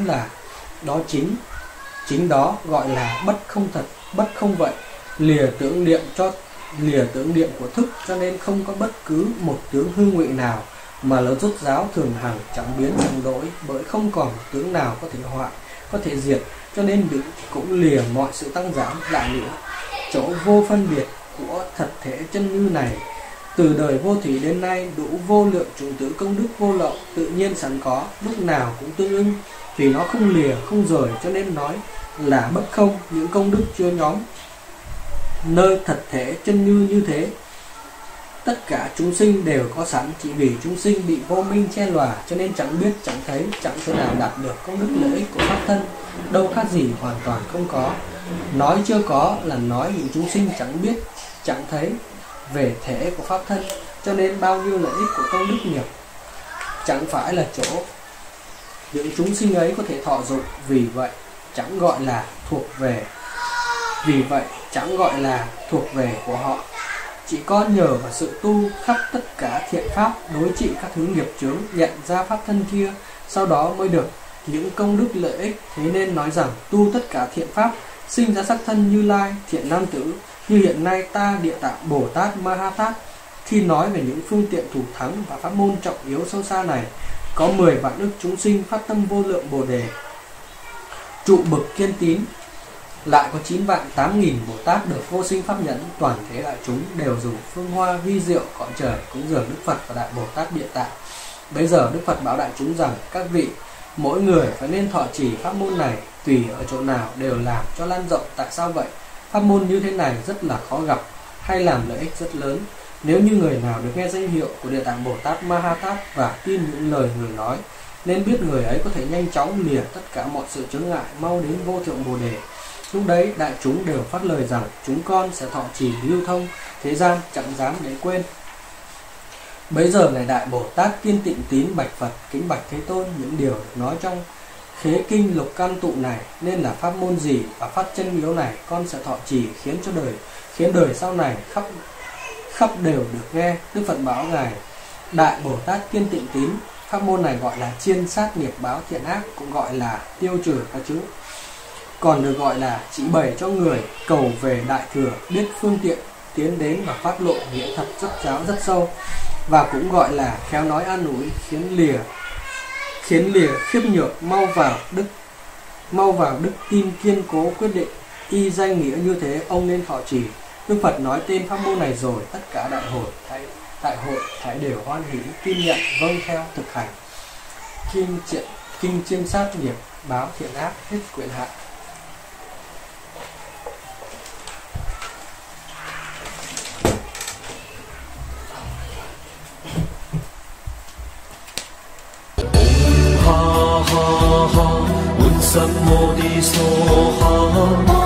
chính đó gọi là bất không thật, bất không vậy. Lìa tưởng niệm của thức, cho nên không có bất cứ một tướng hư ngụy nào mà nó rốt ráo thường hằng, chẳng biến chẳng đổi, bởi không còn một tướng nào có thể hoại, có thể diệt, cho nên cũng lìa mọi sự tăng giảm. Lại nữa, chỗ vô phân biệt của thật thể chân như này, từ đời vô thủy đến nay đủ vô lượng chủng tử công đức vô lậu tự nhiên sẵn có, lúc nào cũng tương ưng, vì nó không lìa không rời, cho nên nói là bất không. Những công đức chưa nhóm nơi thật thể chân như thế Tất cả chúng sinh đều có sẵn, chỉ vì chúng sinh bị vô minh che lòa cho nên chẳng biết, chẳng thấy, chẳng thể nào đạt được công đức lợi ích của pháp thân, đâu khác gì hoàn toàn không có. Nói chưa có là nói những chúng sinh chẳng biết, chẳng thấy về thể của pháp thân, cho nên bao nhiêu lợi ích của công đức nghiệp chẳng phải là chỗ những chúng sinh ấy có thể thọ dụng, vì vậy chẳng gọi là thuộc về của họ. Chỉ có nhờ vào sự tu khắp tất cả thiện pháp, đối trị các thứ nghiệp chướng, nhận ra pháp thân kia, sau đó mới được những công đức lợi ích. Thế nên nói rằng tu tất cả thiện pháp, sinh ra sắc thân Như Lai, thiện nam tử, như hiện nay ta Địa Tạng Bồ Tát Ma Ha Tát. Khi nói về những phương tiện thủ thắng và pháp môn trọng yếu sâu xa này, có 10 vạn ức chúng sinh phát tâm vô lượng Bồ đề, trụ bực kiên tín. Lại có 9 vạn 8.000 Bồ Tát được vô sinh pháp nhẫn. Toàn thế đại chúng đều dùng phương hoa vi diệu cõi trời cúng dường Đức Phật và Đại Bồ Tát Địa Tạng. Bây giờ Đức Phật bảo đại chúng rằng các vị mỗi người phải nên thọ trì pháp môn này, tùy ở chỗ nào đều làm cho lan rộng. Tại sao vậy? Pháp môn như thế này rất là khó gặp, hay làm lợi ích rất lớn. Nếu như người nào được nghe danh hiệu của Địa Tạng Bồ Tát Ma Ha Tát và tin những lời người nói, nên biết người ấy có thể nhanh chóng lìa tất cả mọi sự chướng ngại, mau đến vô thượng Bồ đề. Lúc đấy đại chúng đều phát lời rằng chúng con sẽ thọ trì lưu thông thế gian, chẳng dám để quên. Bấy giờ ngài Đại Bồ Tát Kiên Tịnh Tín bạch Phật: kính bạch Thế Tôn, những điều được nói trong khế kinh lục căn tụ này nên là pháp môn gì, và pháp chân yếu này con sẽ thọ trì khiến đời sau này khắp đều được nghe. Đức Phật bảo ngài Đại Bồ Tát Kiên Tịnh Tín, pháp môn này gọi là chiên sát nghiệp báo thiện ác, cũng gọi là tiêu trừ các chướng, còn được gọi là chỉ bày cho người cầu về đại thừa, biết phương tiện tiến đến và phát lộ nghĩa thật rất giáo rất sâu, và cũng gọi là khéo nói an ủi, khiến lìa khiếp nhược, mau vào đức tin kiên cố quyết định. Y danh nghĩa như thế ông nên thọ trì. Đức Phật nói tên pháp môn này rồi, tất cả đại hội thảy đều hoan hỷ tin nhận vâng theo thực hành. Kinh chiêm sát nghiệp báo thiện ác, hết quyển hạ. ha ha ha, Unsam Modi Soha.